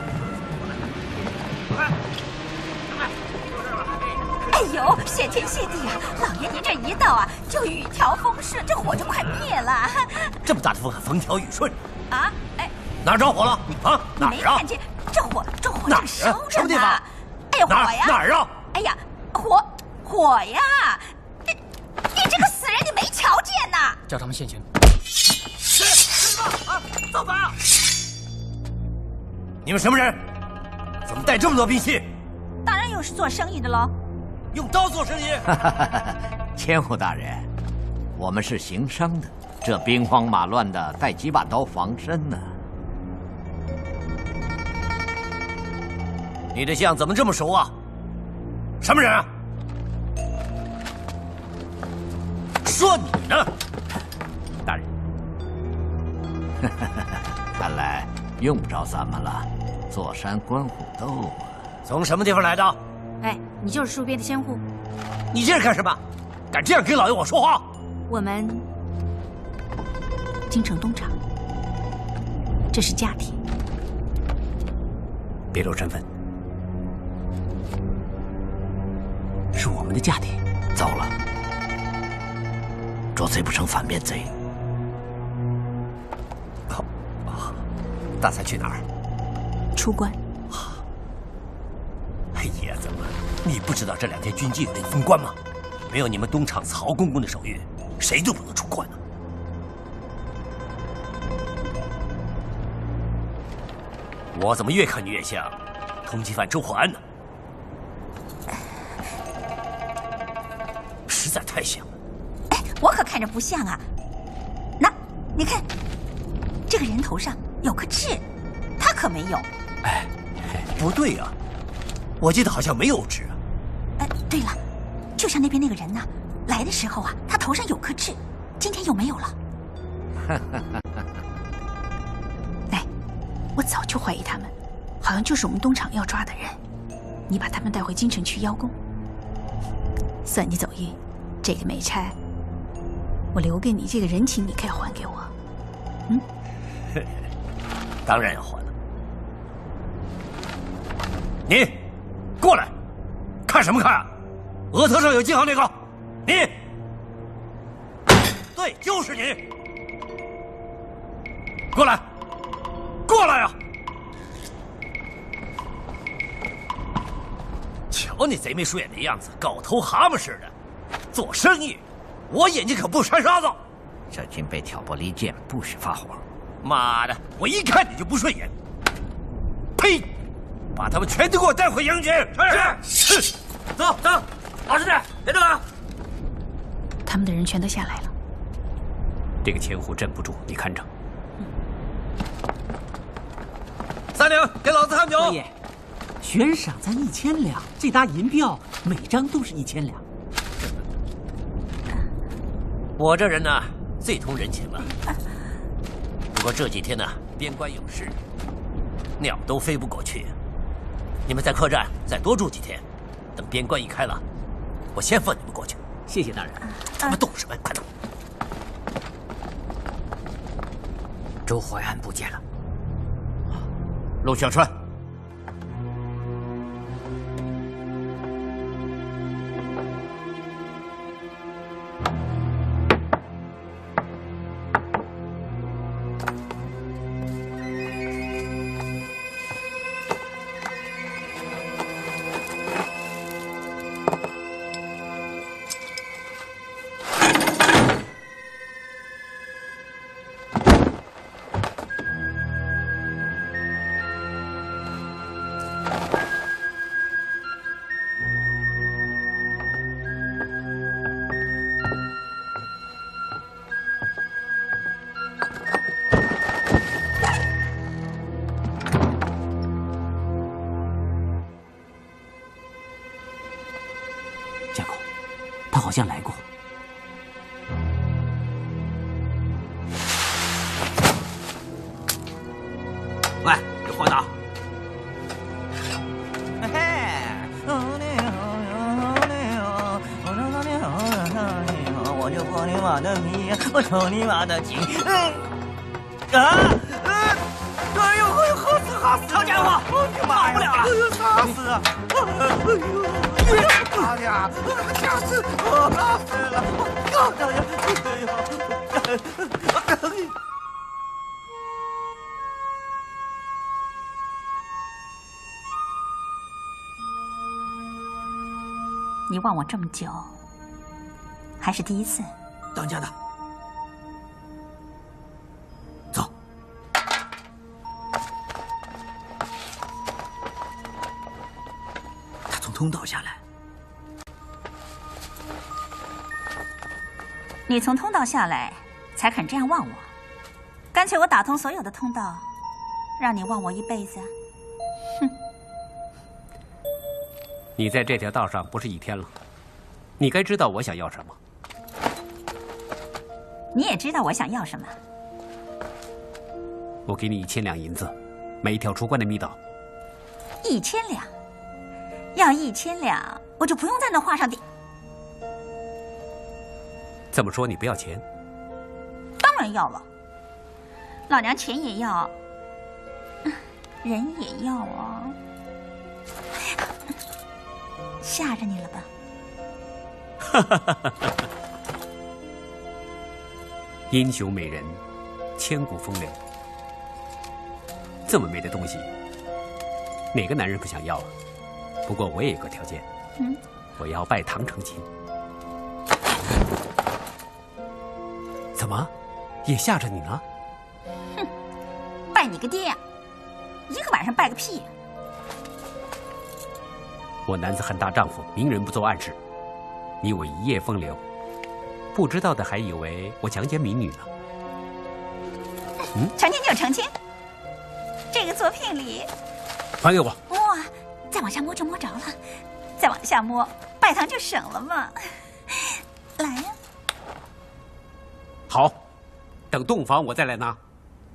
哎呦，谢天谢地啊！老爷您这一到啊，就雨调风顺，这火就快灭了。 这么大的风还风调雨顺啊？哎， 哪儿着火了？啊？ 你没看见这火？这火正烧着呢。 什么地方？ 哎呀，火呀！ 哪儿啊？ 哎呀，火火呀！你你这个死人，你没瞧见呐？ 叫他们现行。 啊！造反！ 你们什么人？怎么带这么多兵器？ 当然又是做生意的喽。 用刀做生意？ 千户大人，我们是行商的，这兵荒马乱的，带几把刀防身呢。 你这相怎么这么熟啊？什么人啊？说你呢， 大人。 看来用不着咱们了，坐山观虎斗啊！ 从什么地方来的？ 哎，你就是戍边的千户。 你这是干什么？敢这样跟老爷我说话？ 我们京城东厂，这是家帖。 别露身份。是我们的家帖。 糟了，捉贼不成反面贼。 大才去哪儿？ 出关。 哎呀，怎么？你不知道这两天军纪有得封关吗？没有你们东厂曹公公的手谕，谁都不能出关呢。我怎么越看越像通缉犯周华安呢？实在太像。 哎，我可看着不像啊。那，你看，这个人头上有颗痣，他可没有。 哎，不对呀、啊，我记得好像没有痣啊。 哎，对了，就像那边那个人呢，来的时候啊，他头上有颗痣，今天又没有了。哎，我早就怀疑他们，好像就是我们东厂要抓的人。你把他们带回京城去邀功，算你走运。这个美差，我留给你，这个人情你可要还给我。嗯， 当然要还了。你过来，看什么看啊？额头上有记号那个，你，对，就是你。 过来，过来呀！瞧你贼眉鼠眼的样子，狗头蛤蟆似的。做生意，我眼睛可不沾沙子。 这军备挑拨离间，不许发火。 妈的，我一看你就不顺眼。呸！把他们全都给我带回营去。是。是。走走，老实点，别动了。 他们的人全都下来了。 这个千户镇不住，你看着。 三两，给老子喝酒。 大爷，悬赏咱一千两，这沓银票每张都是一千两。 我这人呢，最通人情了。不过这几天呢，边关有事，鸟都飞不过去。你们在客栈再多住几天，等边关一开了，我先放你们过去。 谢谢大人。 他们动什么？快走！ 周淮安不见了。 陆小川。 家狗，他好像来过。 喂，有货呢。 我就破你妈的皮，我抽你妈的筋！啊！哎呦，哎呦，吓死吓死！ 好家伙，跑不了了！ 哎呦，吓死啊！哎呦，妈呀！吓死我了！死了！哎呦！ 你望我这么久，还是第一次。 当家的，走。他从通道下来。 你从通道下来，才肯这样望我。干脆我打通所有的通道，让你望我一辈子。哼！ 你在这条道上不是一天了，你该知道我想要什么。 你也知道我想要什么。 我给你一千两银子，买一条出关的密道。 一千两，要一千两，我就不用在那画上点。 这么说你不要钱？ 当然要了，老娘钱也要，人也要啊。吓着你了吧？ 哈哈哈哈哈！英雄美人，千古风流。这么美的东西，哪个男人不想要啊？不过我也有个条件， 嗯， 我要拜堂成亲。怎么，也吓着你了？ 哼，拜你个爹呀！一个晚上拜个屁呀！ 我男子汉大丈夫，明人不做暗事。你我一夜风流，不知道的还以为我强奸民女呢。嗯， 成亲就成亲。这个作品里， 还给我。 哇，再往下摸就摸着了，再往下摸，拜堂就省了嘛。来呀！ 好，等洞房我再来拿。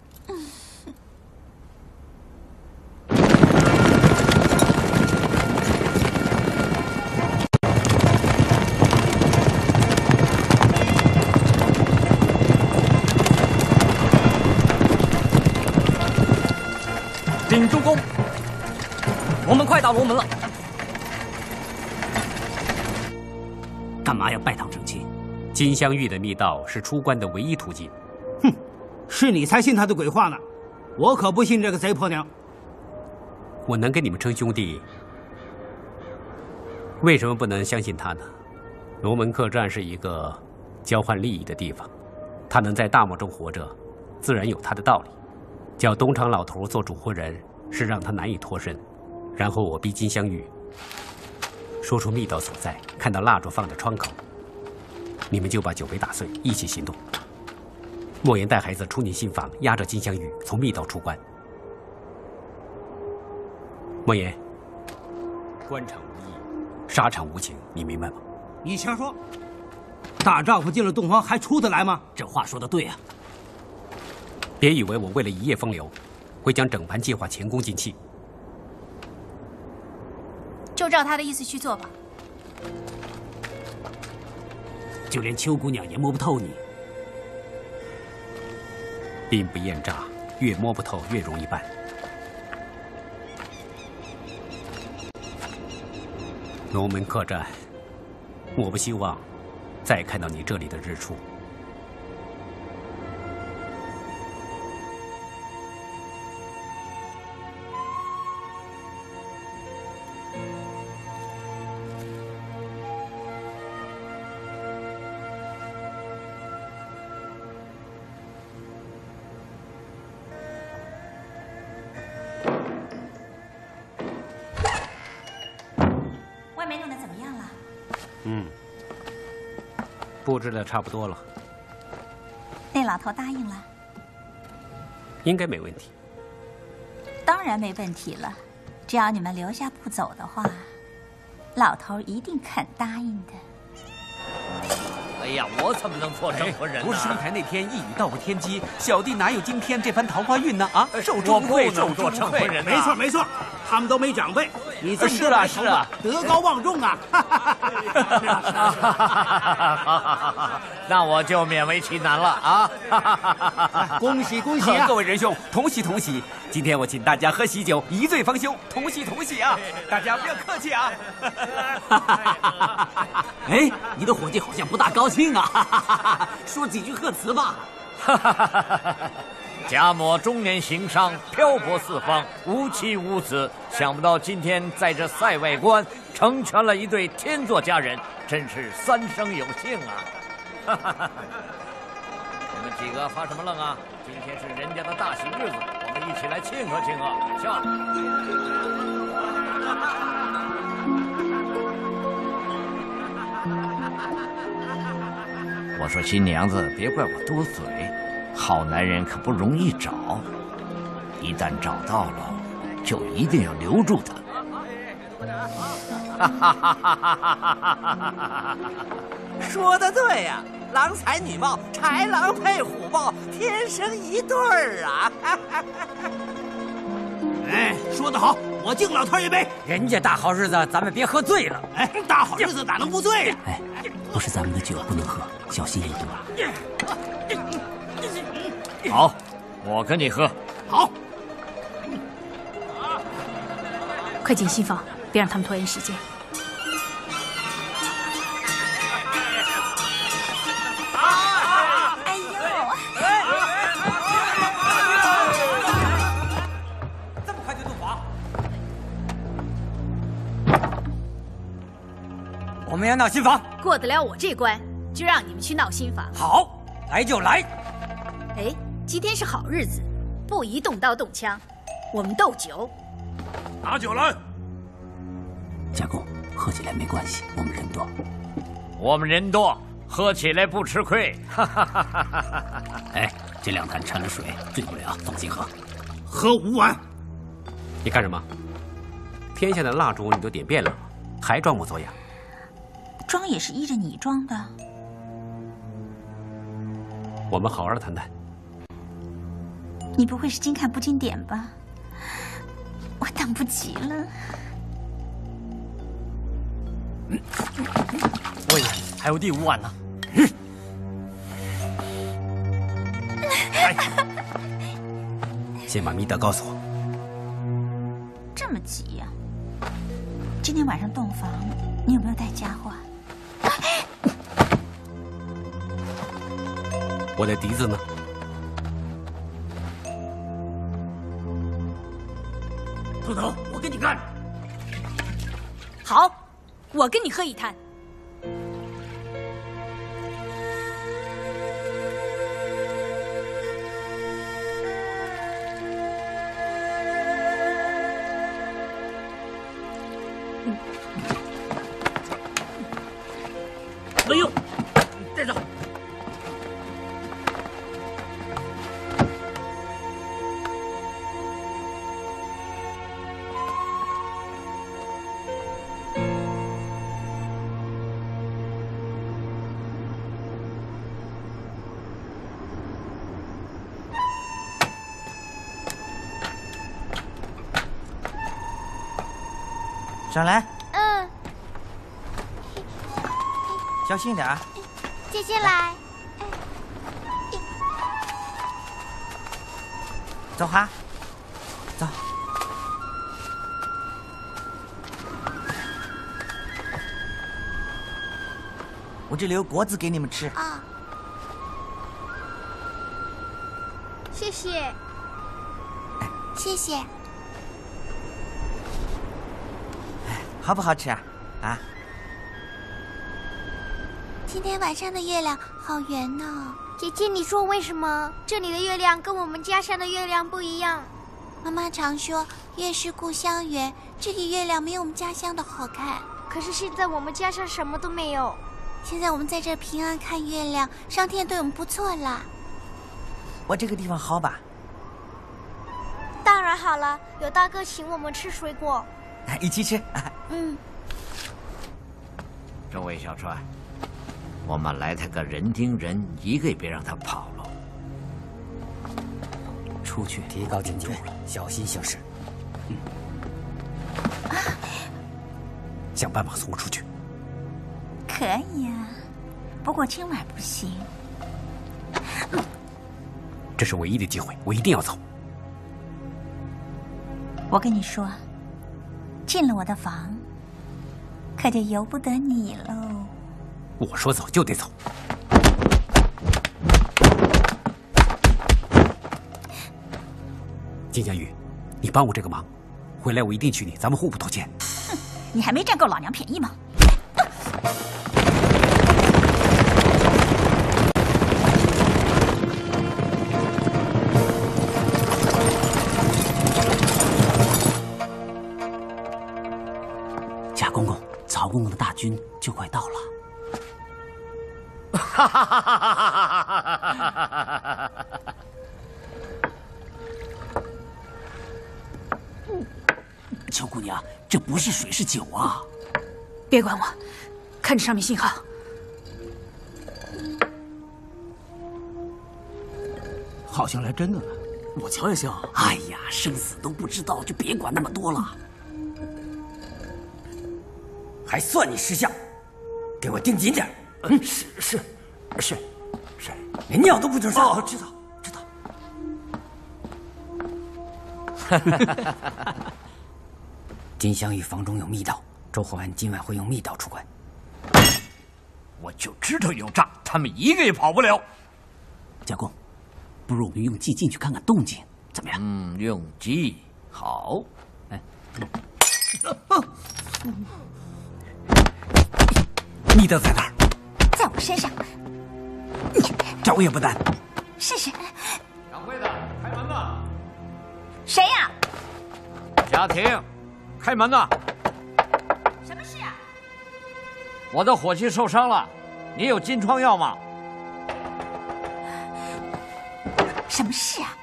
禀主公，我们快到龙门了。 干嘛要拜堂成亲？金镶玉的密道是出关的唯一途径。哼， 是你才信他的鬼话呢，我可不信这个贼婆娘。 我能跟你们称兄弟，为什么不能相信他呢？龙门客栈是一个交换利益的地方，他能在大漠中活着，自然有他的道理。叫东厂老头做主婚人，是让他难以脱身。然后我逼金镶玉，说出密道所在，看到蜡烛放在窗口，你们就把酒杯打碎，一起行动。莫言带孩子冲进新房，押着金镶玉从密道出关。莫言，官场无义，沙场无情，你明白吗？ 你瞎说！大丈夫进了洞房还出得来吗？ 这话说得对啊！ 别以为我为了一夜风流，会将整盘计划前功尽弃。 就照他的意思去做吧。 就连邱姑娘也摸不透你。 兵不厌诈，越摸不透越容易办。龙门客栈，我不希望再看到你这里的日出。 外面弄得怎么样了？ 嗯，布置的差不多了， 那老头答应了？ 应该没问题。 当然没问题了，只要你们留下不走的话，老头一定肯答应的。 哎呀，我怎么能做证婚人呢？ 不是上台那天一语道破天机，小弟哪有今天这番桃花运呢？啊，受之我无愧， 不能做受之无愧。 证婚人呐。 没错没错，他们都没长辈，你这么是啊是啊， 德高望重啊！ 那我就勉为其难了啊！ 恭喜恭喜啊！ 各位仁兄，同喜同喜！今天我请大家喝喜酒，一醉方休，同喜同喜啊！大家不要客气啊！ 哎，你的伙计好像不大高兴啊，说几句贺词吧。 贾某中年行商，漂泊四方，无妻无子，想不到今天在这塞外关成全了一对天作佳人，真是三生有幸啊！你们几个发什么愣啊？今天是人家的大喜日子，我们一起来庆贺庆贺，笑。 我说新娘子，别怪我多嘴，好男人可不容易找，一旦找到了，就一定要留住他。 说得对呀、啊，郎才女貌，豺狼配虎豹，天生一对儿啊！ 哎，说得好，我敬老头一杯。 人家大好日子，咱们别喝醉了。 哎，大好日子哪能不醉呀、啊？ 哎，不是咱们的酒不能喝，小心有毒。 好，我跟你喝。 好。 快进新房，别让他们拖延时间。 哎呦！ 这么快就洞房？ 我们要闹新房。 过得了我这关，就让你们去闹新房。 好，来就来。 哎，今天是好日子，不宜动刀动枪，我们斗酒。 拿酒来。 家公，喝起来没关系，我们人多。 我们人多，喝起来不吃亏。 哎，这两坛掺了水，醉不了，放心喝。 喝五碗。 你干什么？天下的蜡烛你都点遍了，还装模作样？ 装也是依着你装的。 我们好好谈谈。 你不会是经看不经典吧？我等不及了。 魏爷，还有第五碗呢。 先把密道告诉我。 这么急呀、啊？今天晚上洞房，你有没有带家伙？ 我的笛子呢？ 秃头，我跟你干！ 好，我跟你喝一坛。 没用，带走。 上来， 嗯， 小心点啊！ 姐姐来。 走哈，走。我这里有果子给你们吃。 啊，谢谢，谢谢。 好不好吃啊？啊？ 今天晚上的月亮好圆呢。姐姐，你说为什么这里的月亮跟我们家乡的月亮不一样？妈妈常说月是故乡圆，这里月亮没有我们家乡的好看。可是现在我们家乡什么都没有。现在我们在这平安看月亮，上天对我们不错了。 我这个地方好吧？ 当然好了，有大哥请我们吃水果。 一起吃。 嗯。 这位小川，我们来他个人盯人，一个也别让他跑了。 出去，提高警觉，小心行事。 嗯。 想办法送我出去。 可以啊，不过今晚不行。 这是唯一的机会，我一定要走。 我跟你说，进了我的房，可就由不得你喽。 我说走就得走。金香玉，你帮我这个忙，回来我一定娶你，咱们互不拖欠。 哼，你还没占够老娘便宜吗？ 贾公公，曹公公的大军就快到了。 哈哈哈哈哈！ 秋姑娘，这不是水，是酒啊！ 别管我，看着上面信号。 好像来真的了， 我瞧也像。哎呀，生死都不知道，就别管那么多了。还算你识相，给我盯紧点。 嗯，是是是是， 连尿都不准撒。 哦，知道知道。金镶玉房中有密道，周厚安今晚会用密道出关。 我就知道有诈，他们一个也跑不了。 贾公，不如我们用计进去看看动静，怎么样？ 嗯，用计好。 哎，密道在哪儿？ 在我身上。 找也不难。 试试。 掌柜的，开门呐！ 谁呀？ 家庭，开门呐！ 什么事啊？ 我的伙计受伤了，你有金疮药吗？ 什么事啊？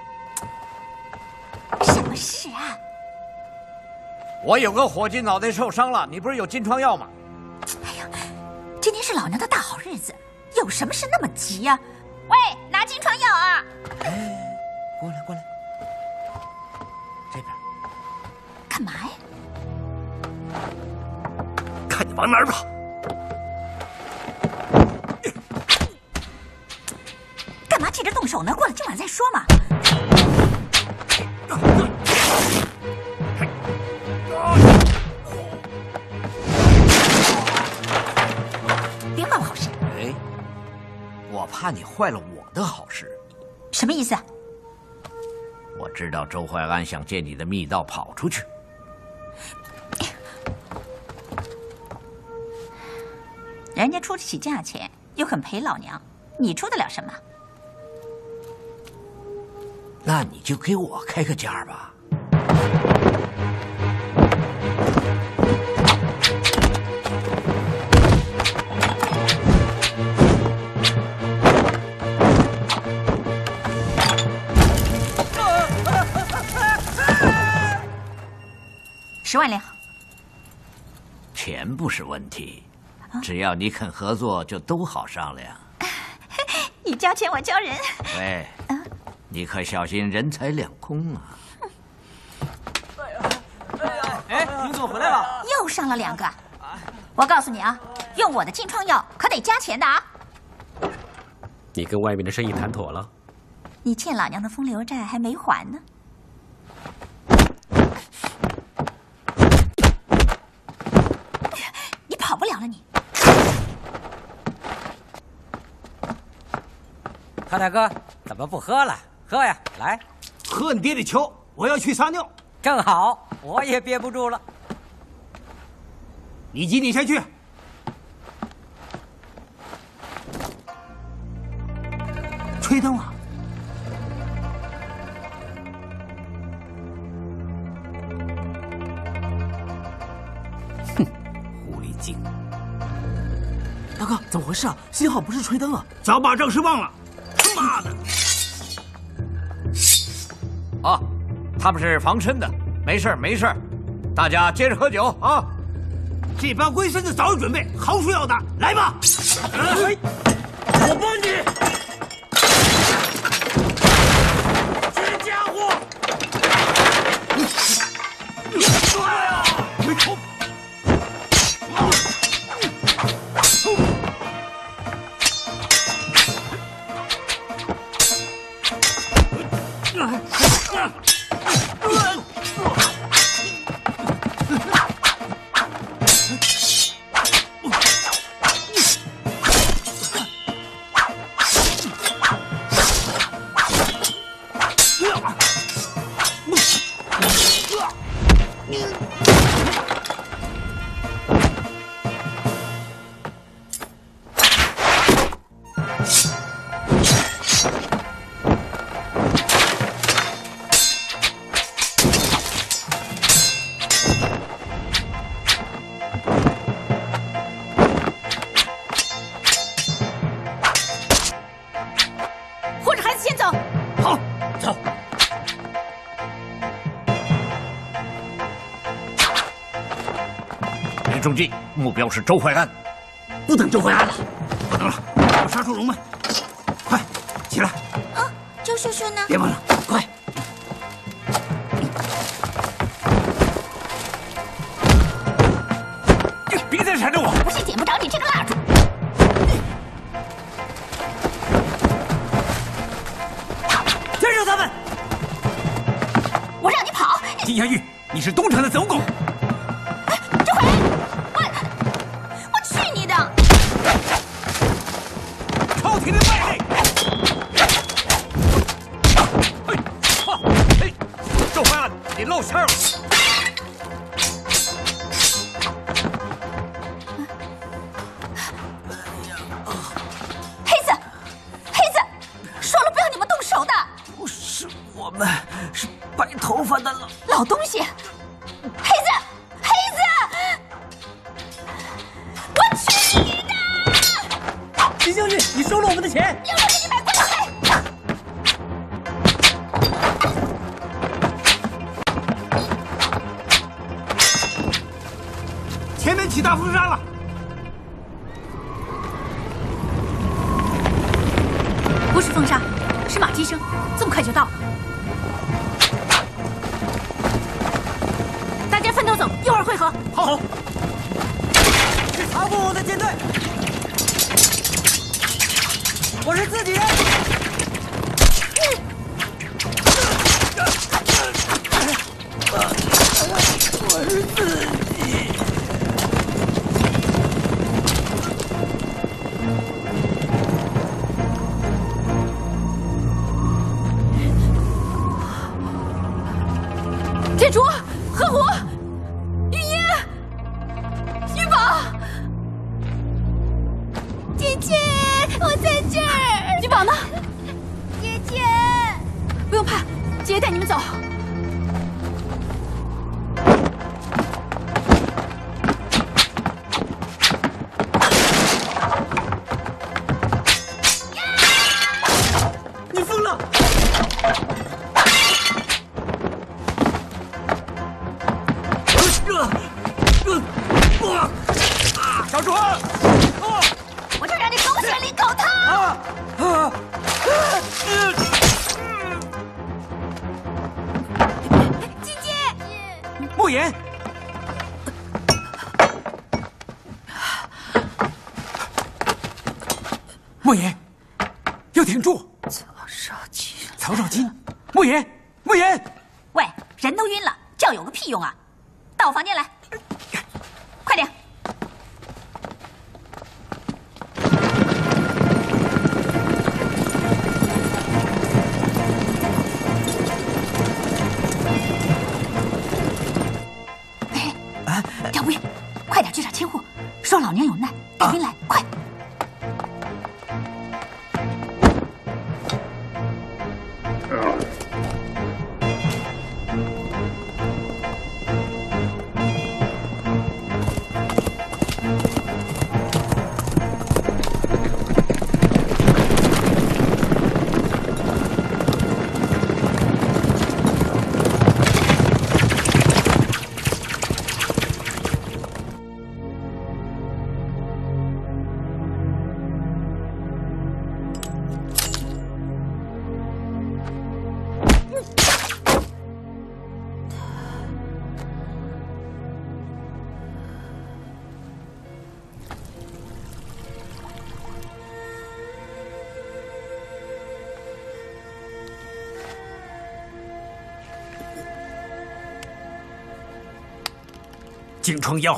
什么事啊？ 我有个伙计脑袋受伤了，你不是有金疮药吗？ 哎呀，今天是老娘的大好日子，有什么事那么急呀？喂，拿金疮药啊！ 哎，过来过来，这边。 干嘛呀？ 看你往哪儿跑！ 干嘛急着动手呢？过了今晚再说嘛。别坏我好事。 哎，我怕你坏了我的好事。 什么意思啊？ 我知道周淮安想借你的密道跑出去。 人家出得起价钱，又肯陪老娘，你出得了什么？ 那你就给我开个价吧。 十万两。 钱不是问题，只要你肯合作，就都好商量。 你交钱，我交人。 喂，你可小心人财两空啊！ 哎，你们怎么回来了？ 又上了两个。我告诉你啊，用我的金疮药可得加钱的啊！ 你跟外面的生意谈妥了？ 你欠老娘的风流债还没还呢。你跑不了了，你。 何大哥，怎么不喝了？喝呀，来， 喝你爹的球！我要去撒尿。 正好，我也憋不住了。 你几点下去？吹灯了。 哼，狐狸精！ 大哥，怎么回事啊？幸好不是吹灯啊！ 早把正事忘了。他妈的！ 啊，他们是防身的，没事没事，大家接着喝酒啊！ 这帮龟孙子早有准备，毫无要打，来吧！哎，我帮你！这家伙！哎呀！没头！ 中计，目标是周淮安。 不等周淮安了，不等了，要杀出龙门！快起来！ 啊，周叔叔呢？ 别问了，快！ 别再缠着我！ 不是点不着你这个蜡烛。 追住他们！ 我让你跑！ 金香玉，你是东厂的走狗！ 老东西，黑子，黑子，我去你的！ 金香玉，你收了我们的钱， 留着给你买棺材。 前面起大风沙了， 不是风沙，是马蹄声，这么快就到了。分头走，一会儿会合。 好。是唐布武的舰队，我是自己人。我是自己。 姐带你们走。 你疯了！ 小主， 我就让你狗血淋狗汤！ 啊啊！ 姐姐， 莫言，莫言，要挺住！ 曹少卿， 曹少卿，莫言，莫言， 喂，人都晕了，叫有个屁用啊！到我房间来，快点！哎，调兵，快点去找千户，说老娘有难，带兵来，快！ 金疮药，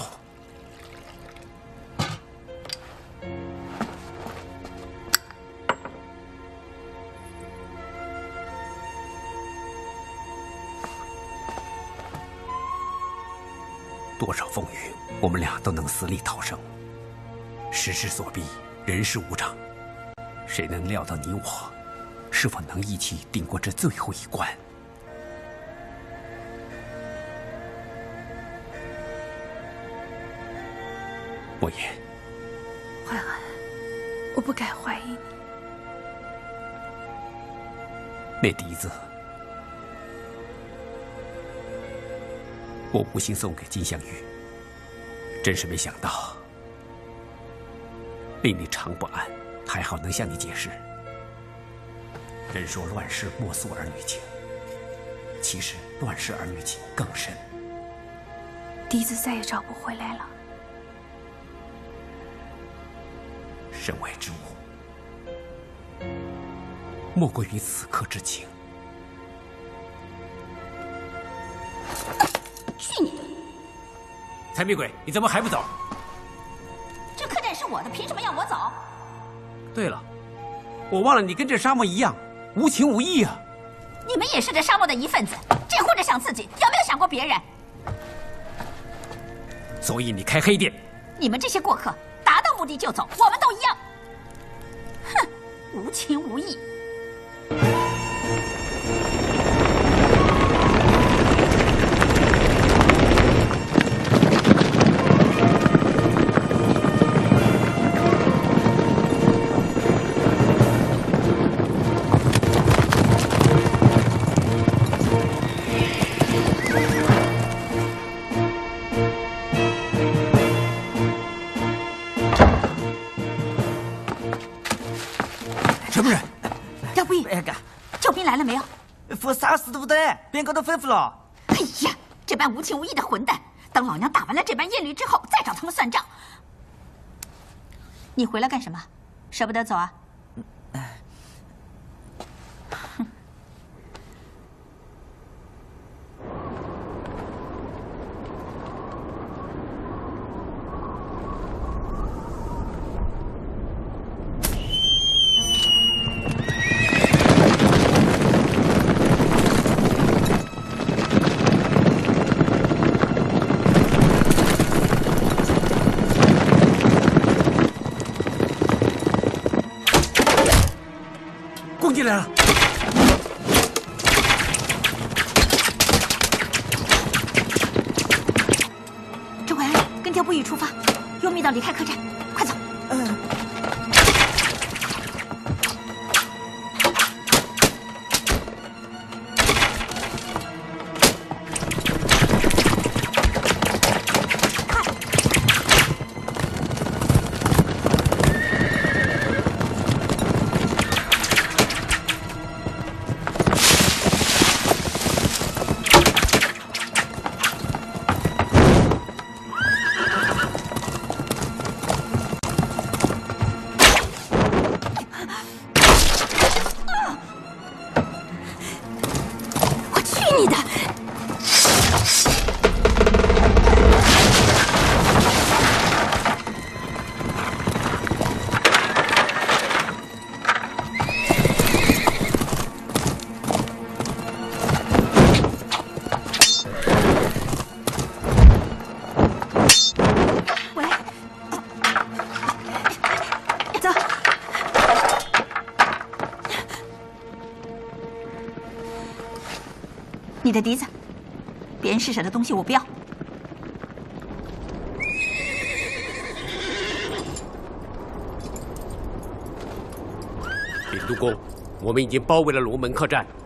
多少风雨，我们俩都能死里逃生。时势所逼，人事无常，谁能料到你我是否能一起顶过这最后一关？莫言， 淮海，我不该怀疑你。 那笛子，我无心送给金镶玉，真是没想到，令你常不安。还好能向你解释。人说乱世莫诉儿女情，其实乱世儿女情更深。 笛子再也找不回来了。 身外之物，莫过于此刻之情。 去你的！ 财迷鬼，你怎么还不走？ 这客栈是我的，凭什么要我走？ 对了，我忘了你跟这沙漠一样，无情无义啊！ 你们也是这沙漠的一份子，只顾着想自己，有没有想过别人？ 所以你开黑店。 你们这些过客，达到目的就走，我们都一样。哼，无情无义。 什么人？ 调兵，救兵来了没有？ 副啥事都不得，边高头吩咐了。 哎呀，这般无情无义的混蛋，等老娘打完了这般艳侣之后，再找他们算账。你回来干什么？舍不得走啊？哼。 攻进来了！ 条不语出发，由密道离开客栈，快走。 嗯。 你的笛子，别人施舍的东西我不要。 禀督公，我们已经包围了龙门客栈。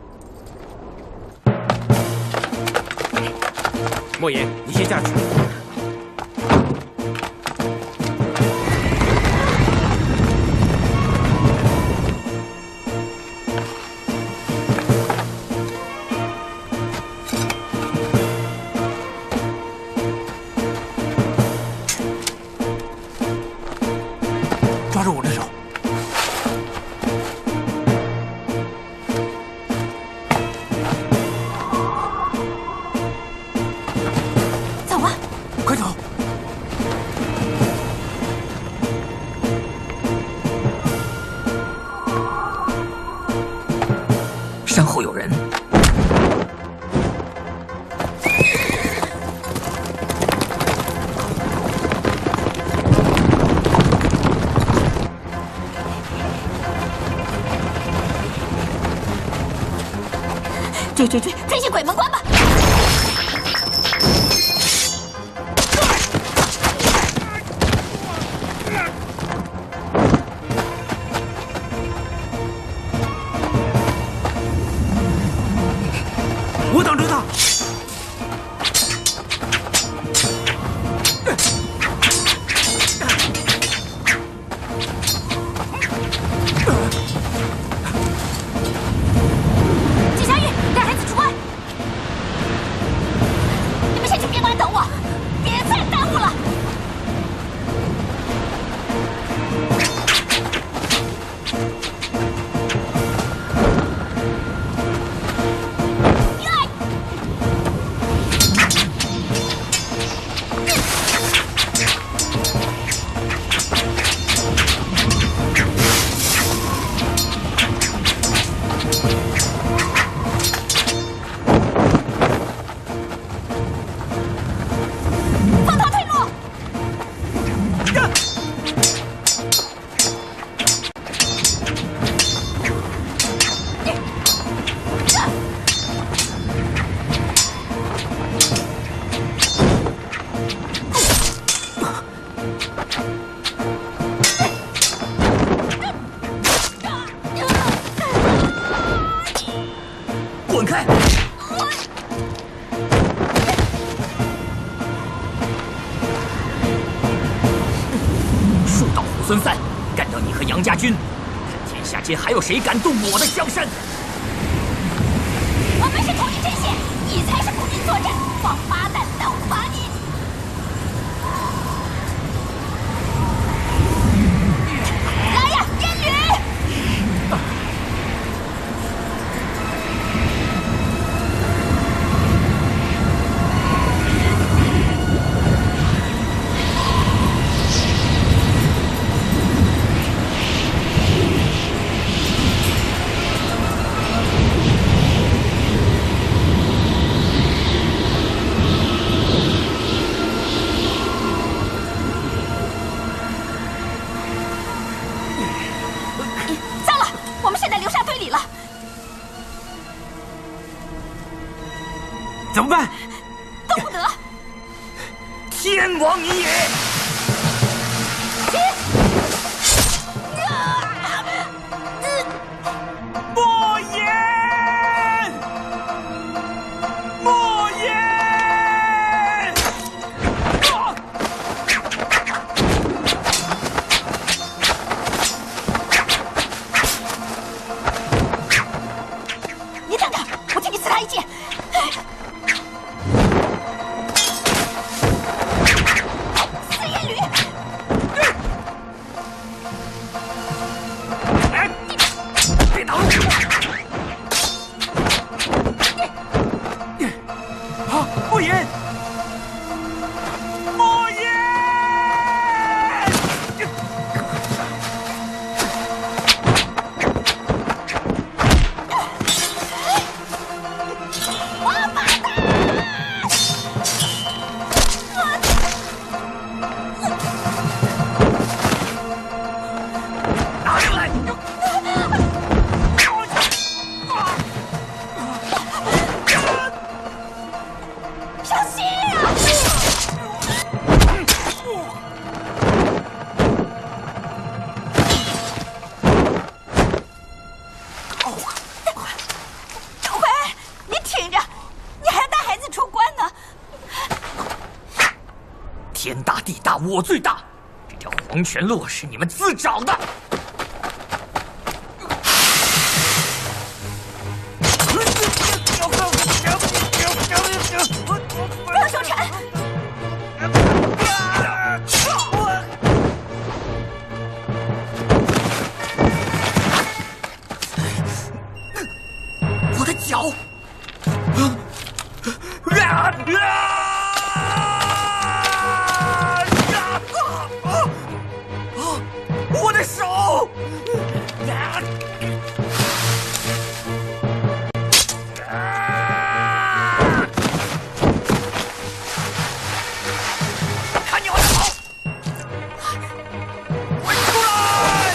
莫言，你先下去。 抓住我的手！ 走啊！ 快走！ 身后有人。 追追追，追进鬼门关吧！ 我挡着他。 季佳玉，带孩子出来！你们先去宾馆等我，别再耽误了。 滚开！树倒猢狲散，干掉你和杨家军，看天下间还有谁敢动我的江山？ 我们是同一阵线，你才是不愿作战，王八蛋，等吧你！来呀，烟雨！ 啊！ 天大地大，我最大。这条黄泉路是你们自找的。 不要纠缠！ 我的脚！我的手！看你我的手！滚出来！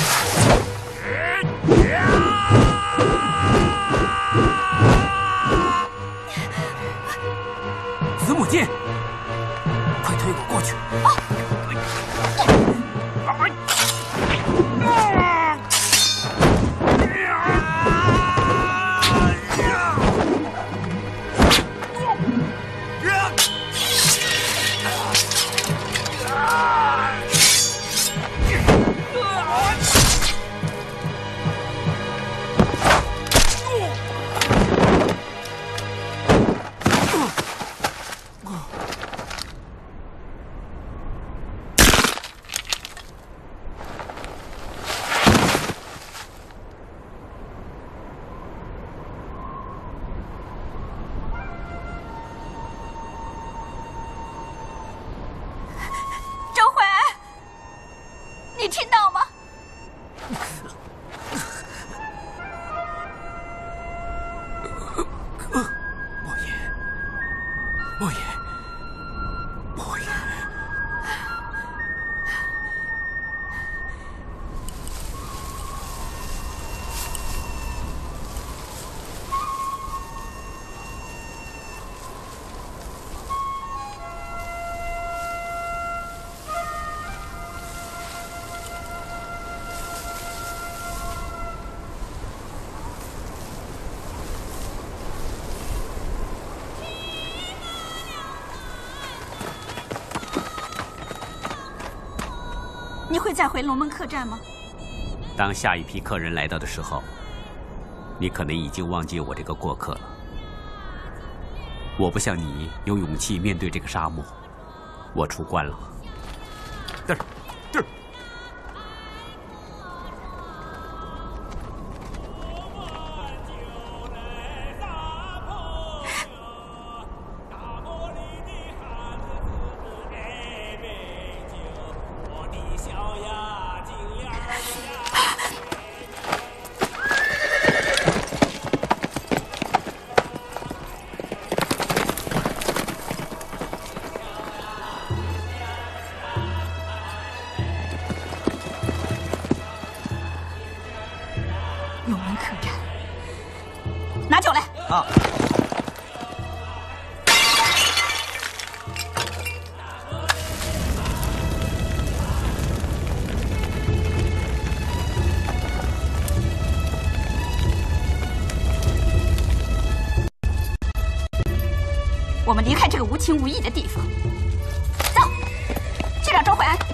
子母剑，快推我过去！ 啊你听到吗？ 莫言，莫言，莫言。 你会再回龙门客栈吗？ 当下一批客人来到的时候，你可能已经忘记我这个过客了。我不像你有勇气面对这个沙漠，我出关了。嘚儿，嘚儿。 龙门客栈，拿酒来。 啊。 们离开这个无情无义的地方。走，去找周怀安。